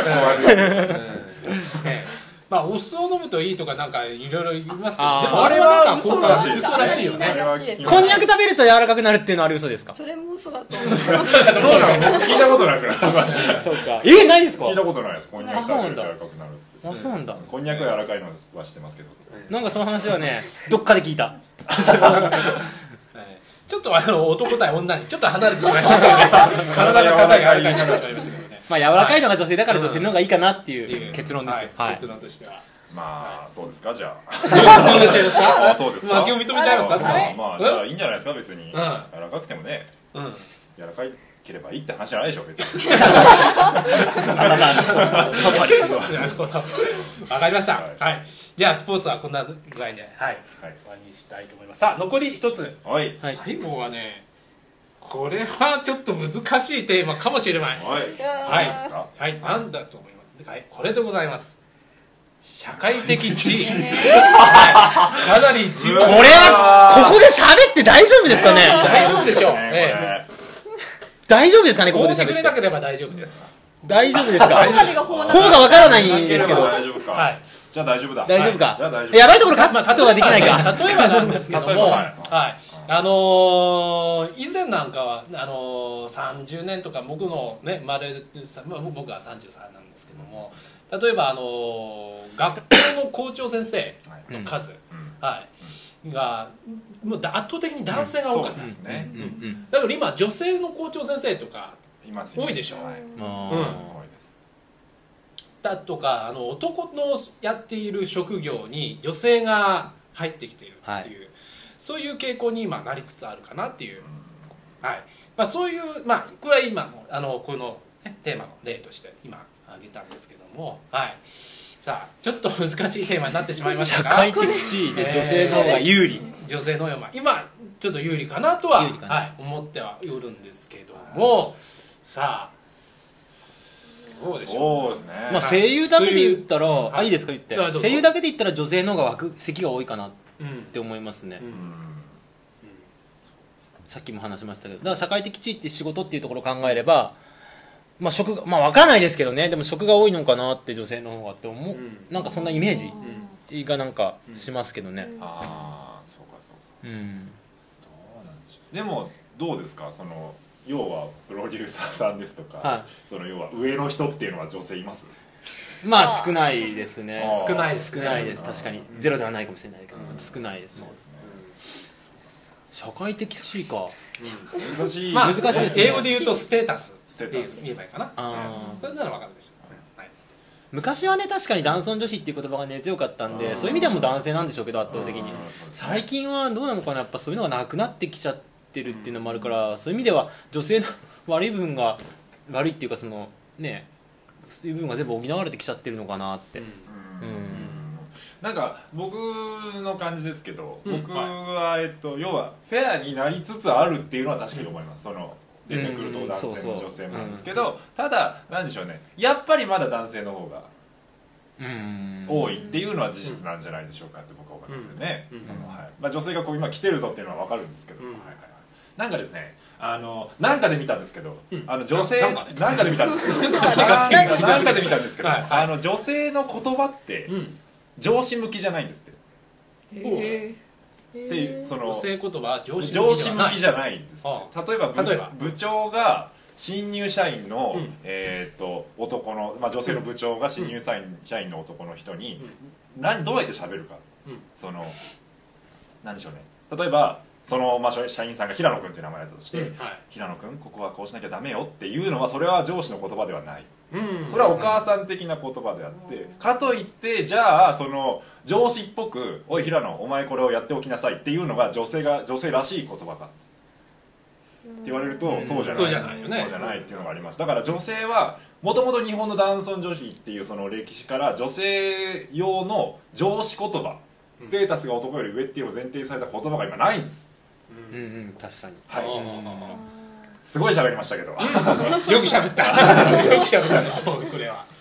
まあお酢を飲むといいとかなんかいろいろ言いますけど、でもあれはなんか嘘らしいよね。 こんにゃく食べると柔らかくなるっていうのはあれ嘘ですか。 それも嘘だと思う。 そうなの。聞いたことないですよ。 そうか。ないですか。 聞いたことないです。こんにゃく食べると柔らかくなる。 あ、そうなんだ。 こんにゃくが柔らかいのは知ってますけど。 なんかその話はね、どっかで聞いた。 ちょっと男対女にちょっと離れてしまいましたよね。体が硬い柔らかい話になりましたけど。 まあ柔らかいのが女性だから女性の方がいいかなっていう結論ですよ。 結論としては。 まあそうですか、じゃあ。 そうですか。まあ今日認めちゃいますか。 まあじゃあいいんじゃないですか、別に。柔らかくてもね、柔らかければいいって話じゃないでしょ、別に。 なるほど。わかりました。はい。じゃあスポーツはこんな具合で、はい、終わりにしたいと思います。さあ残り一つ。最後はね、これはちょっと難しいテーマかもしれない。はい。なんだと思います。はい、これでございます。社会的地位。かなり重要。 これはここで喋って大丈夫ですかね。 大丈夫でしょう。 大丈夫ですかね、ここで喋って。 触れなければ大丈夫です。 大丈夫ですか。方がわからないんですけど。 大丈夫か。はい。じゃあ大丈夫だ。 大丈夫か。やばいところカットはできないか。 例えばなんですけども、はい。以前なんかは30年とか僕のね僕は33なんですけども、例えば学校の校長先生の数、がもう圧倒的に男性が多かったですね。だから今女性の校長先生とか多いでしょ。だとか男のやっている職業に女性が入ってきているっていう、そういう傾向に今なりつつあるかなっていう、そういうこれは今のこのテーマの例として今挙げたんですけども、さあちょっと難しいテーマになってしまいましたが、 社会的地位で女性の方が有利、 女性の方が今ちょっと有利かなとは思ってはおるんですけども、さあどうでしょう。そうですね。 まあ声優だけで言ったらいいですか、言って。声優だけで言ったら女性の方が席が多いかなって思いますね。さっきも話しましたけど、だから社会的地位って仕事っていうところを考えれば、職が分からないですけどね、でも職が多いのかなって女性の方がって思う、なんかそんなイメージがなんかしますけどね。 ああ、そうかそうか。どうなんでしょう。でもどうですか、要はプロデューサーさんですとか、要は上の人っていうのは女性います？ まあ少ないですね。 少ないです。確かにゼロではないかもしれないけど少ないですね。社会的地位か。 難しい。 難しいですね。英語で言うとステータスって言えばいいかな。それなら分かるでしょう。 昔はね、確かに男尊女子っていう言葉がね強かったんで、そういう意味ではもう男性なんでしょうけど、圧倒的に。最近はどうなのかな、やっぱそういうのがなくなってきちゃってるっていうのもあるから、そういう意味では女性の悪い部分が悪いっていうか、そういう部分が全部補われてきちゃってるのかなって。 なんか僕の感じですけど、僕は要はフェアになりつつあるっていうのは確かに思います。出てくると男性も女性もなんですけど、ただなんでしょうね、やっぱりまだ男性の方が多いっていうのは事実なんじゃないでしょうかって僕は思いますよね。女性が今来てるぞっていうのは分かるんですけど、なんかですね、なんかで見たんですけど、女性なんかで見たんですけど、なんかで見たんですけど、女性の言葉って上司向きじゃないんですって。で女性言葉は上司向きじゃないんです。例えば部長が新入社員の男の女性の部長が新入社員の男の人にどうやって喋るか、なんでしょうね。例えば社員さんが平野君っていう名前だったとして、平野君ここはこうしなきゃダメよっていうのは、それは上司の言葉ではない。それはお母さん的な言葉であって、かといってじゃあ上司っぽく「おい平野お前これをやっておきなさい」っていうのが女性らしい言葉かって言われると、そうじゃないっていうのがあります。だから女性はもともと日本の男尊女卑っていう歴史から女性用の上司言葉、ステータスが男より上っていうのを前提にされた言葉が今ないんです。 確かに。 すごい喋りましたけど、よく喋ったこれは。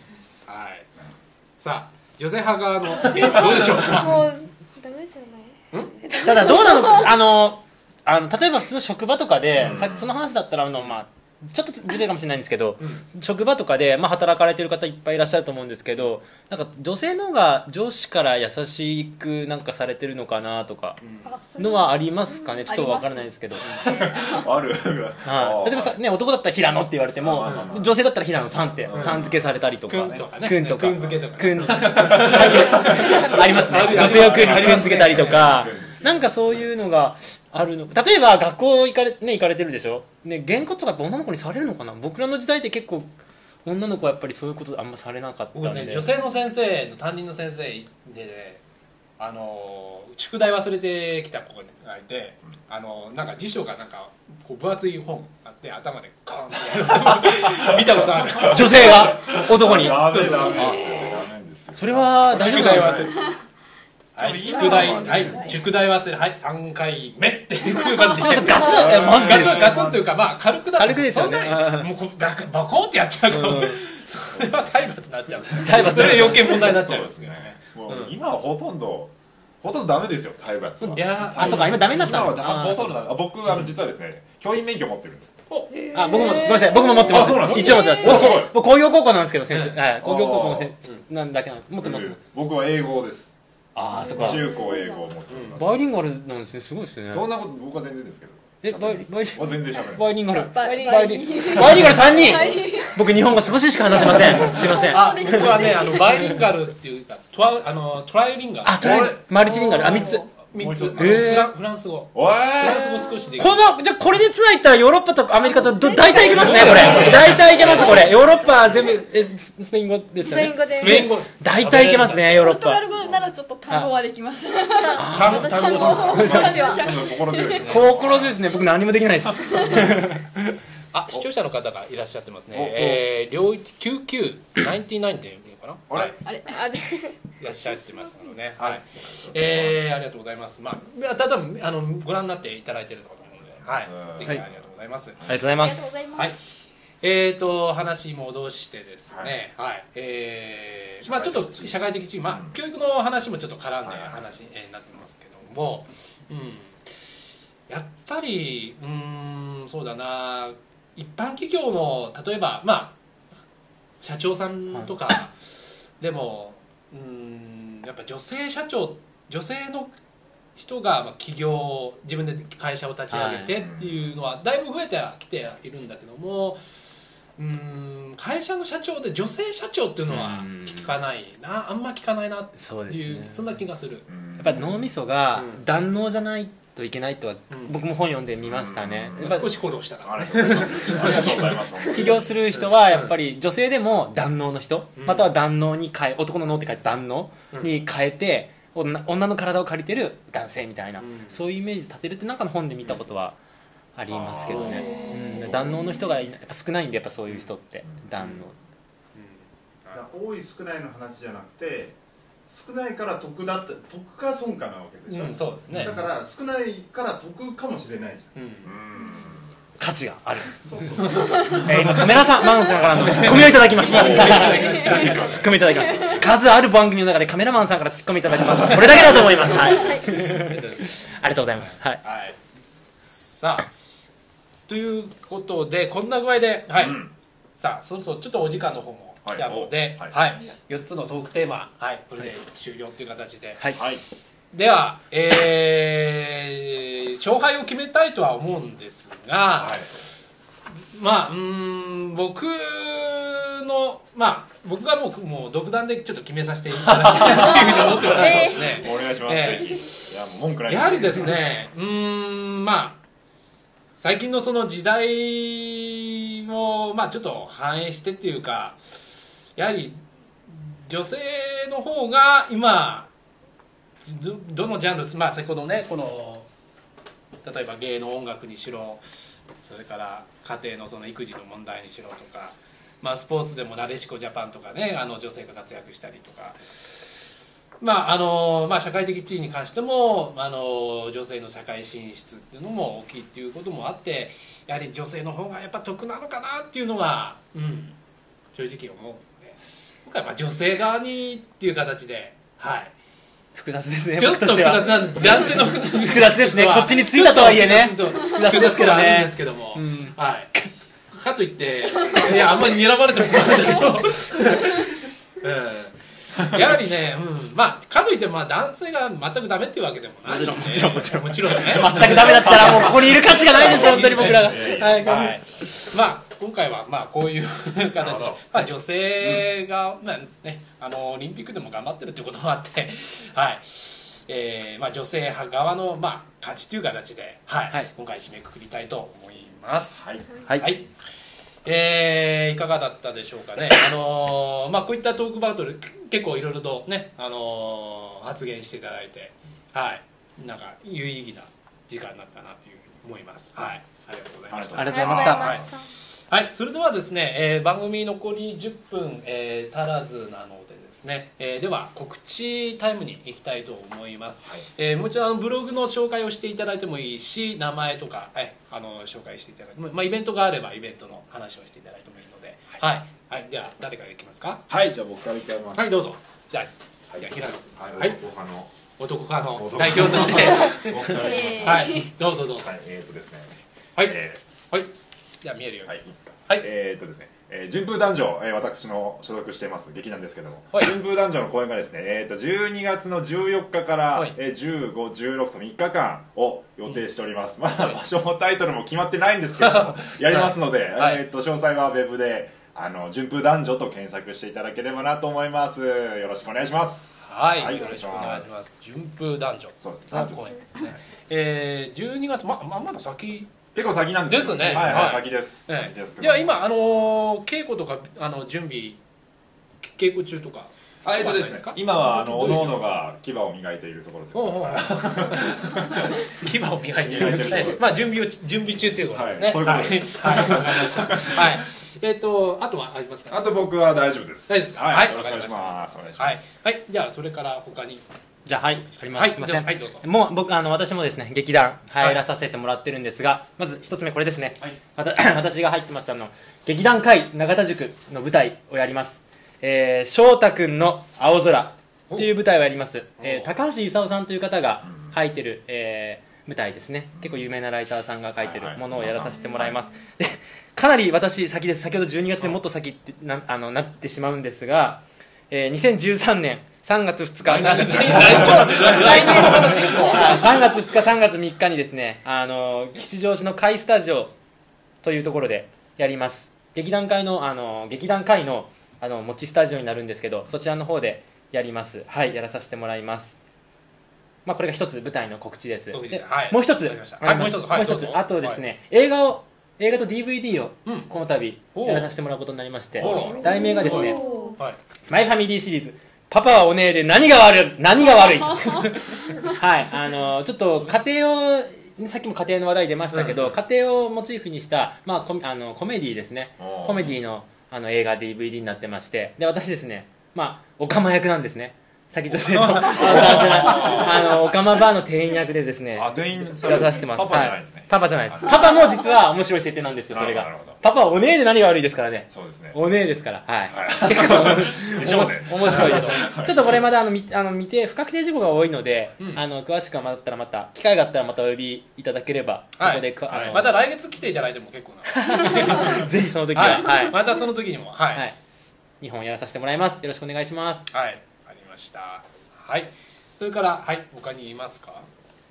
さあ女性派側のどうでしょうか。 もうダメじゃない。 ただどうなの例えば普通の職場とかで、さっきその話だったらちょっとずれかもしれないんですけど、職場とかで働かれてる方いっぱいいらっしゃると思うんですけど、なんか女性の方が上司から優しくなんかされてるのかなとかのはありますかね。ちょっと分からないですけど。 ある。 例えばね、男だったら平野って言われても、女性だったら平野さんってさん付けされたりとか、くんとかくん付けとかありますね。女性をくん付けたりとか、なんかそういうのがあるの。例えば学校行かれてるでしょ、ね、げんこつとかって女の子にされるのかな。僕らの時代って結構女の子はやっぱりそういうことあんまされなかったんで、 僕ね女性の先生の担任の先生で、ね、宿題忘れてきた子がいて、なんか辞書がなんかこう分厚い本あって頭でカーンって見たことある女性が男にそそれは大丈夫だよ。 はい、宿題忘れ、はい、3回目っていう感じでガツンというか、まあ軽くですよね。 もうバコーンってやっちゃうから、それは体罰になっちゃう。 体罰それ余計問題になっちゃいますね。 もう今はほとんどダメですよ、体罰は。 いやそうか、今ダメになったんですか。 ほとんど僕実はですね、教員免許持ってるんです。 僕もごめんなさい、僕も持ってます。一応持ってます。僕工業高校なんですけど、先生、はい、工業高校の先生なんだけど持ってます。 僕は英語です。 そこ中高英語を持ってます。 バイリンガルなんですね、すごいですね。 そんなこと僕は全然ですけど。 全然喋れない。 バイリンガル3人。僕日本語少ししか話せません。すいません。 僕はねバイリンガルっていうかトライリンガル。 マルチリンガル3つ。 フランス語。フランス語少しできる。 じゃこれでツアー行ったらヨーロッパとアメリカと大体行けますね、これ。大体行けます、これ。ヨーロッパ全部スペイン語ですよね。 スペイン語大体行けますね、ヨーロッパ。 ポルトガル語ならちょっと単語はできます。 単語心強いですね。 心強いですね。僕何もできないです。 視聴者の方がいらっしゃってますね。領域9999っていうのかな。 あれいらっしゃってますのでね。はい。ありがとうございます。まあただご覧になっていただいていると思うので、はい。ぜひありがとうございます。 ありがとうございます。 はい。話戻してですね。はい。まあちょっと社会的地位、まあ教育の話もちょっと絡んで話になってますけども、やっぱりそうだな、一般企業の例えばまあ社長さんとかでもやっぱ女性の人が起業、自分で会社を立ち上げてっていうのはだいぶ増えてはきているんだけども、会社の社長で女性社長っていうのは聞かないな、あんま聞かないなっていう、そんな気がする。 やっぱり脳みそが断能じゃないといけないとは僕も本読んでみましたね。 少しフォローしたから。 ありがとうございます。 起業する人はやっぱり女性でも断能の人、または断能に男の脳って書いて断能に変えて女の体を借りてる男性みたいな、そういうイメージ立てるってなんかの本で見たことはありますけどね。断能の人がやっぱ少ないんで、やっぱそういう人って断能、多い少ないの話じゃなくて、少ないから得か損かなわけでしょ。 そうですね。 だから少ないから得かもしれないじゃん。 価値がある。今カメラマンさんからのツッコミをいただきました。ツッコミいただきました。数ある番組の中でカメラマンさんからツッコミいただきます。これだけだと思います。はい。ありがとうございます。はい。 さあ、ということでこんな具合で、はい。さあ、そろそろちょっとお時間の方も来たので、はい。4つのトークテーマ、はい、これで終了という形で。はい。では、勝敗を決めたいとは思うんですが、まあ僕がもう独断でちょっと決めさせていただきたいというふうに思っておりますので、 お願いします。ぜひ。いや、もう文句ないです。 やはりですね、まあ最近のその時代もまあちょっと反映してっていうか、やはり女性の方が今どのジャンル、まあ先ほどね、この例えば芸能音楽にしろ、それから家庭のその育児の問題にしろとか、まあスポーツでもなでしこジャパンとかね、女性が活躍したりとか、まあ社会的地位に関しても女性の社会進出っていうのも大きいっていうこともあって、やはり女性の方がやっぱ得なのかなっていうのが、正直思うので、今回は女性側にっていう形で、はい。 複雑ですね。 ちょっと複雑なんです。男性の複雑ですね。こっちについたとはいえね。 複雑ですけどね。ですけども、はい。かといって、いやあんまり睨まれても困るんだけど、やはりね、まあかといってまあ男性が全くダメっていうわけでもない。もちろんね。全くダメだったらもうここにいる価値がないですよ、本当に僕らが。はい。 まあ今回はまあこういう形で、まあ女性がね、オリンピックでも頑張ってるっていうこともあって、はい。まあ女性派側のまあ勝ちという形で、はい。今回締めくくりたいと思います。はい。はい。 いかがだったでしょうかね。こういったトークバトル結構いろいろとね、発言していただいて、はい、なんか有意義な時間になったなというふうに思います。はい、ありがとうございました。 ありがとうございました。 はい、それではですね、番組残り10分、足らずなのでですね、では告知タイムに行きたいと思います。もちろんブログの紹介をしていただいてもいいし、名前とか、紹介していただいても、イベントがあればイベントの話をしていただいてもいいので、はい、では誰からいきますか。 はい、じゃあ僕からいきます。 はい、どうぞ。じゃあ、平野。 はい、 男派の代表としてはい、どうぞどうぞ。 ですね、 はい、じゃあ見えるように。 はい、いいですか。はい、ですね、順風男女、私の所属しています劇団ですけども、順風男女の公演がですね、12月の14日から、15、16と3日間を予定しております。まだ場所もタイトルも決まってないんですけども、やりますので、詳細はウェブで順風男女と検索していただければなと思います。よろしくお願いします。 はい、よろしくお願いします。順風男女。 そうですね。男女ですね。12月まだ先。 結構先なんですね。 はい、先です。 では今稽古とか準備稽古中とか。 ですね。今は各々が牙を磨いているところです。 牙を磨いている。準備中ということですね。 そういうことです。 はい、わかりました。はい。あとはありますか。 あと僕は大丈夫です。 はい、 よろしくお願いします。 はい、じゃあそれから他に。 じゃあ、あります。すみません。 はいどうぞ。 もう僕私もですね劇団入らさせてもらってるんですが、まず一つ目これですね。私が入ってます劇団会永田塾の舞台をやります。翔太くんの青空という舞台をやります。高橋勲さんという方が書いてる舞台ですね。結構有名なライターさんが書いてるものをやらさせてもらいます。でかなり私先です。先ほど12月でもっと先ってなってしまうんですが、2013年3月2日3月2日3月3日にですね、吉祥寺の会スタジオというところでやります。劇団会の持ちスタジオになるんですけど、そちらの方でやります。はい、やらさせてもらいます。これが一つ舞台の告知です。でもう一つあとですね、映画と DVD をこの度やらさせてもらうことになりまして、題名がですね、マイファミリーシリーズパパはお姉で何が悪いはい、ちょっと家庭をさっきも家庭の話題出ましたけど、家庭をモチーフにした、コメディですね。コメディの映画 DVD になってまして、で私ですね、オカマ役なんですね。さっき女性のオカマバーの店員役でですね、 店員やらさせてます。 パパじゃないですね。 パパじゃないです。パパも実は面白い設定なんですよ。それがパパはお姉で何が悪いですからね。 そうですね。 お姉ですから、はい。 結構面白いです。ちょっとこれまだ見て不確定事項が多いので、詳しくはまた機会があったらまたお呼びいただければ、そこでまた来月来ていただいても結構な。ぜひその時は、 またその時にも、 2本やらさせてもらいます。よろしくお願いします。 はい、ありました。はい、それから他にいますか。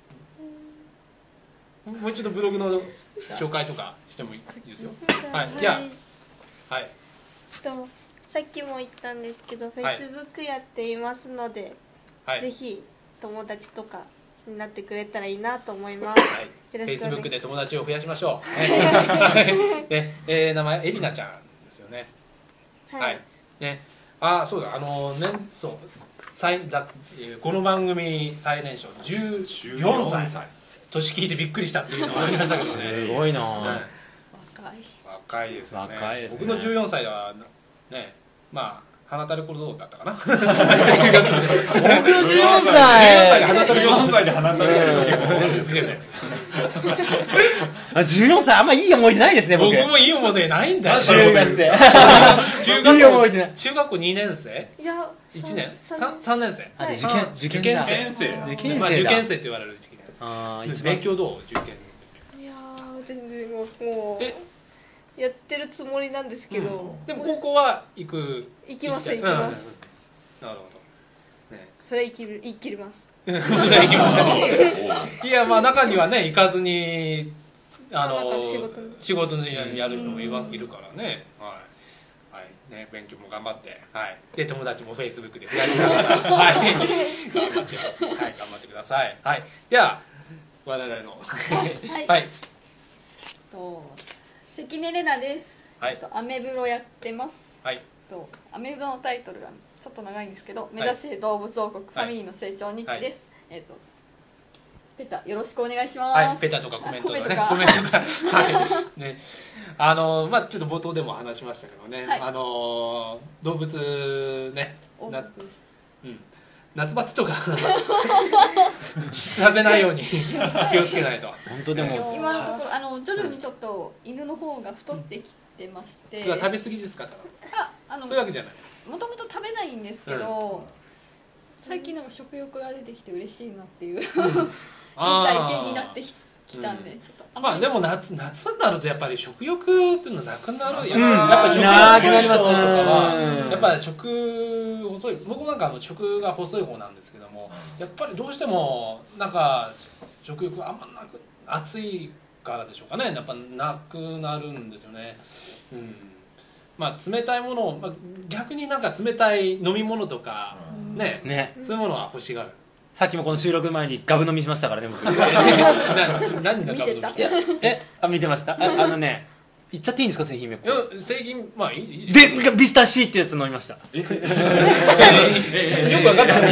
もう一度ブログの紹介とかしてもいいですよ。じゃあさっきも言ったんですけど、Facebook やっていますので、ぜひ友達とかになってくれたらいいなと思います。 Facebook で友達を増やしましょう。名前エリナちゃんですよね。そうだ、この番組最年少14歳年聞いてびっくりしたっていうのがありましたけどね。 すごいな。 若いですね。僕の14歳はね、花垂れ小僧だったかな。僕の14 歳花垂れ4歳で花垂れる結構ですけどね。 14歳あんまいい思い出ないですね。僕もいい思い出ないんだよ。 中学生。 中学校2年生？いや1年3年生。受験生って言われる時期。勉強どう？受験。 いや全然もうやってるつもりなんですけど。 でも高校は行きます。なるほど。それ生きます。 いや中にはね行かずに仕事にやる人もいるからね。勉強も頑張って、で友達も Facebook で増やしながら頑張ってください。では我々の関根玲奈です。 アメブロやってます。 はい。 アメブロのタイトルがちょっと長いんですけど、目指せ動物王国ファミリーの成長日記です。ペタよろしくお願いします。 はい、ペタとかコメントとかね、コメントとか、はいね、まあちょっと冒頭でも話しましたけどね、動物ね、夏バテとかさせないように気をつけないと。 本当でも今のところ徐々にちょっと犬の方が太ってきてまして。 それは食べ過ぎですか？そういうわけじゃない。 もともと食べないんですけど、最近なんか食欲が出てきて嬉しいなっていういい体験になってきたんで、ちょっとまあでも夏になるとやっぱり食欲っていうのはなくなる。 やっぱりなくなりますとかはやっぱり食細い。僕なんか食が細い方なんですけども、やっぱりどうしてもなんか食欲あんまなく、暑いからでしょうかね、やっぱなくなるんですよね。まあ冷たいものを、逆になんか冷たい飲み物とかね、そういうものは欲しがる。 さっきもこの収録前にガブ飲みしましたからね、僕。 何がガブ飲みして見てました。言っちゃっていいんですか、製品名。 製品、まあいい。 で、ビスタ C ってやつ飲みました。よくわかんない。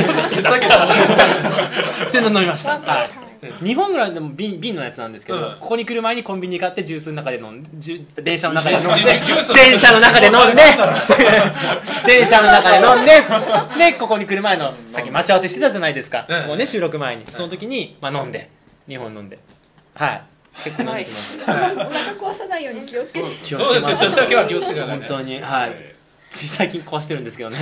全部飲みました。2本ぐらいでも瓶のやつなんですけど、ここに来る前にコンビニ買ってジュースの中で飲んで、電車の中で飲んで、電車の中で飲んで、電車の中で飲んで、で、ここに来る前の、さっき待ち合わせしてたじゃないですか。もうね、収録前に。その時に、飲んで、2本飲んで。はい。結構飲んできます。 お腹壊さないように気をつけて。 そうですよ、それだけは気をつけてください。 本当に、はい。つい最近壊してるんですけどね。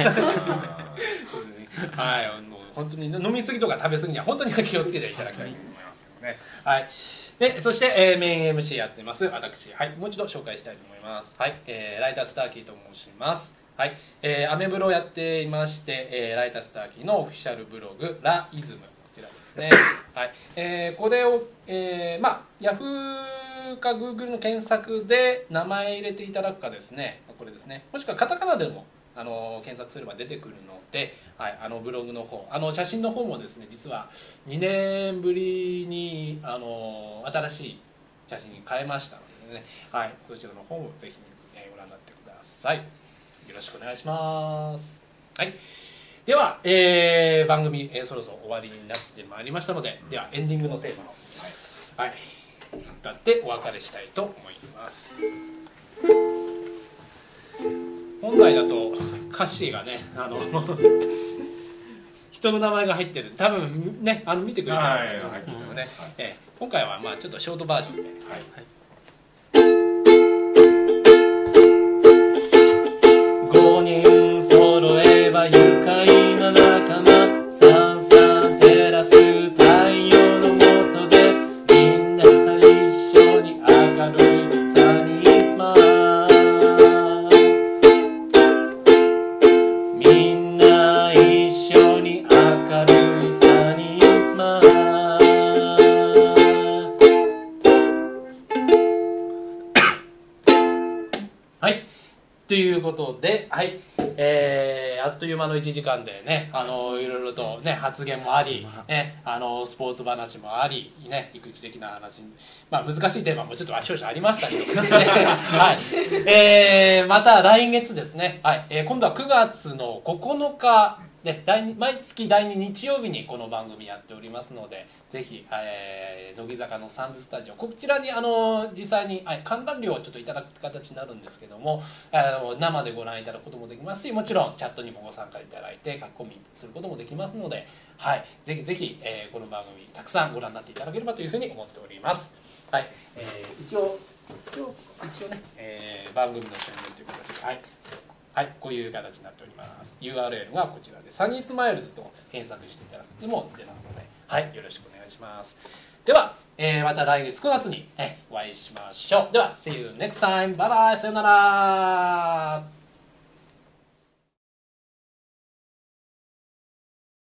はい、本当に飲み過ぎとか食べ過ぎには本当に気をつけていただきたいと思いますけどね。はい。で、そして、メイン MC やってます私、はい、もう一度紹介したいと思います。はい、ライタースターキーと申します。はい、アメブロやっていまして、ライタースターキーのオフィシャルブログライズム、こちらですね。はい、これを、ヤフーか Google の検索で名前入れていただくかですね、これですね、もしくはカタカナでも検索すれば出てくるので、はい、ブログの方、写真の方もですね、実は2年ぶりに新しい写真に変えましたのでね、はい、こちらの方もぜひ、ご覧になってください。よろしくお願いします。はい、では、番組、そろそろ終わりになってまいりましたので、ではエンディングのテーマの、はい、歌ってお別れしたいと思います。本来だと歌詞がね、人の名前が入ってる、多分ね、見てくれたらと思うんですけどね、今回はちょっとショートバージョンで、5人揃えば愉快な仲間、さんさん照らす太陽の下で、みんな一緒に明るいサニースマイル。ということで、はい、あっという間の1時間でね、いろいろとね、発言もあり、ね、スポーツ話もあり、ね、育児的な話、難しいテーマもちょっと少々ありましたけど、はい、また来月ですね、はい、今度は9月の9日、ね、毎月第2日曜日にこの番組やっておりますので、ぜひ、乃木坂のサンズスタジオ、こちらに実際に観覧料をちょっといただく形になるんですけども、生でご覧いただくこともできますし、もちろんチャットにもご参加いただいて書き込みすることもできますので、はい、ぜひぜひ、この番組たくさんご覧になっていただければというふうに思っております。はい、一応ね、番組の宣伝という形で、はい、こういう形になっております。 URL がこちらでサニースマイルズと検索していただくでも出ますので、はい、よろしくお願いします。では、また来月9月に、お会いしましょう。では See you next time. バイバイ、さよなら。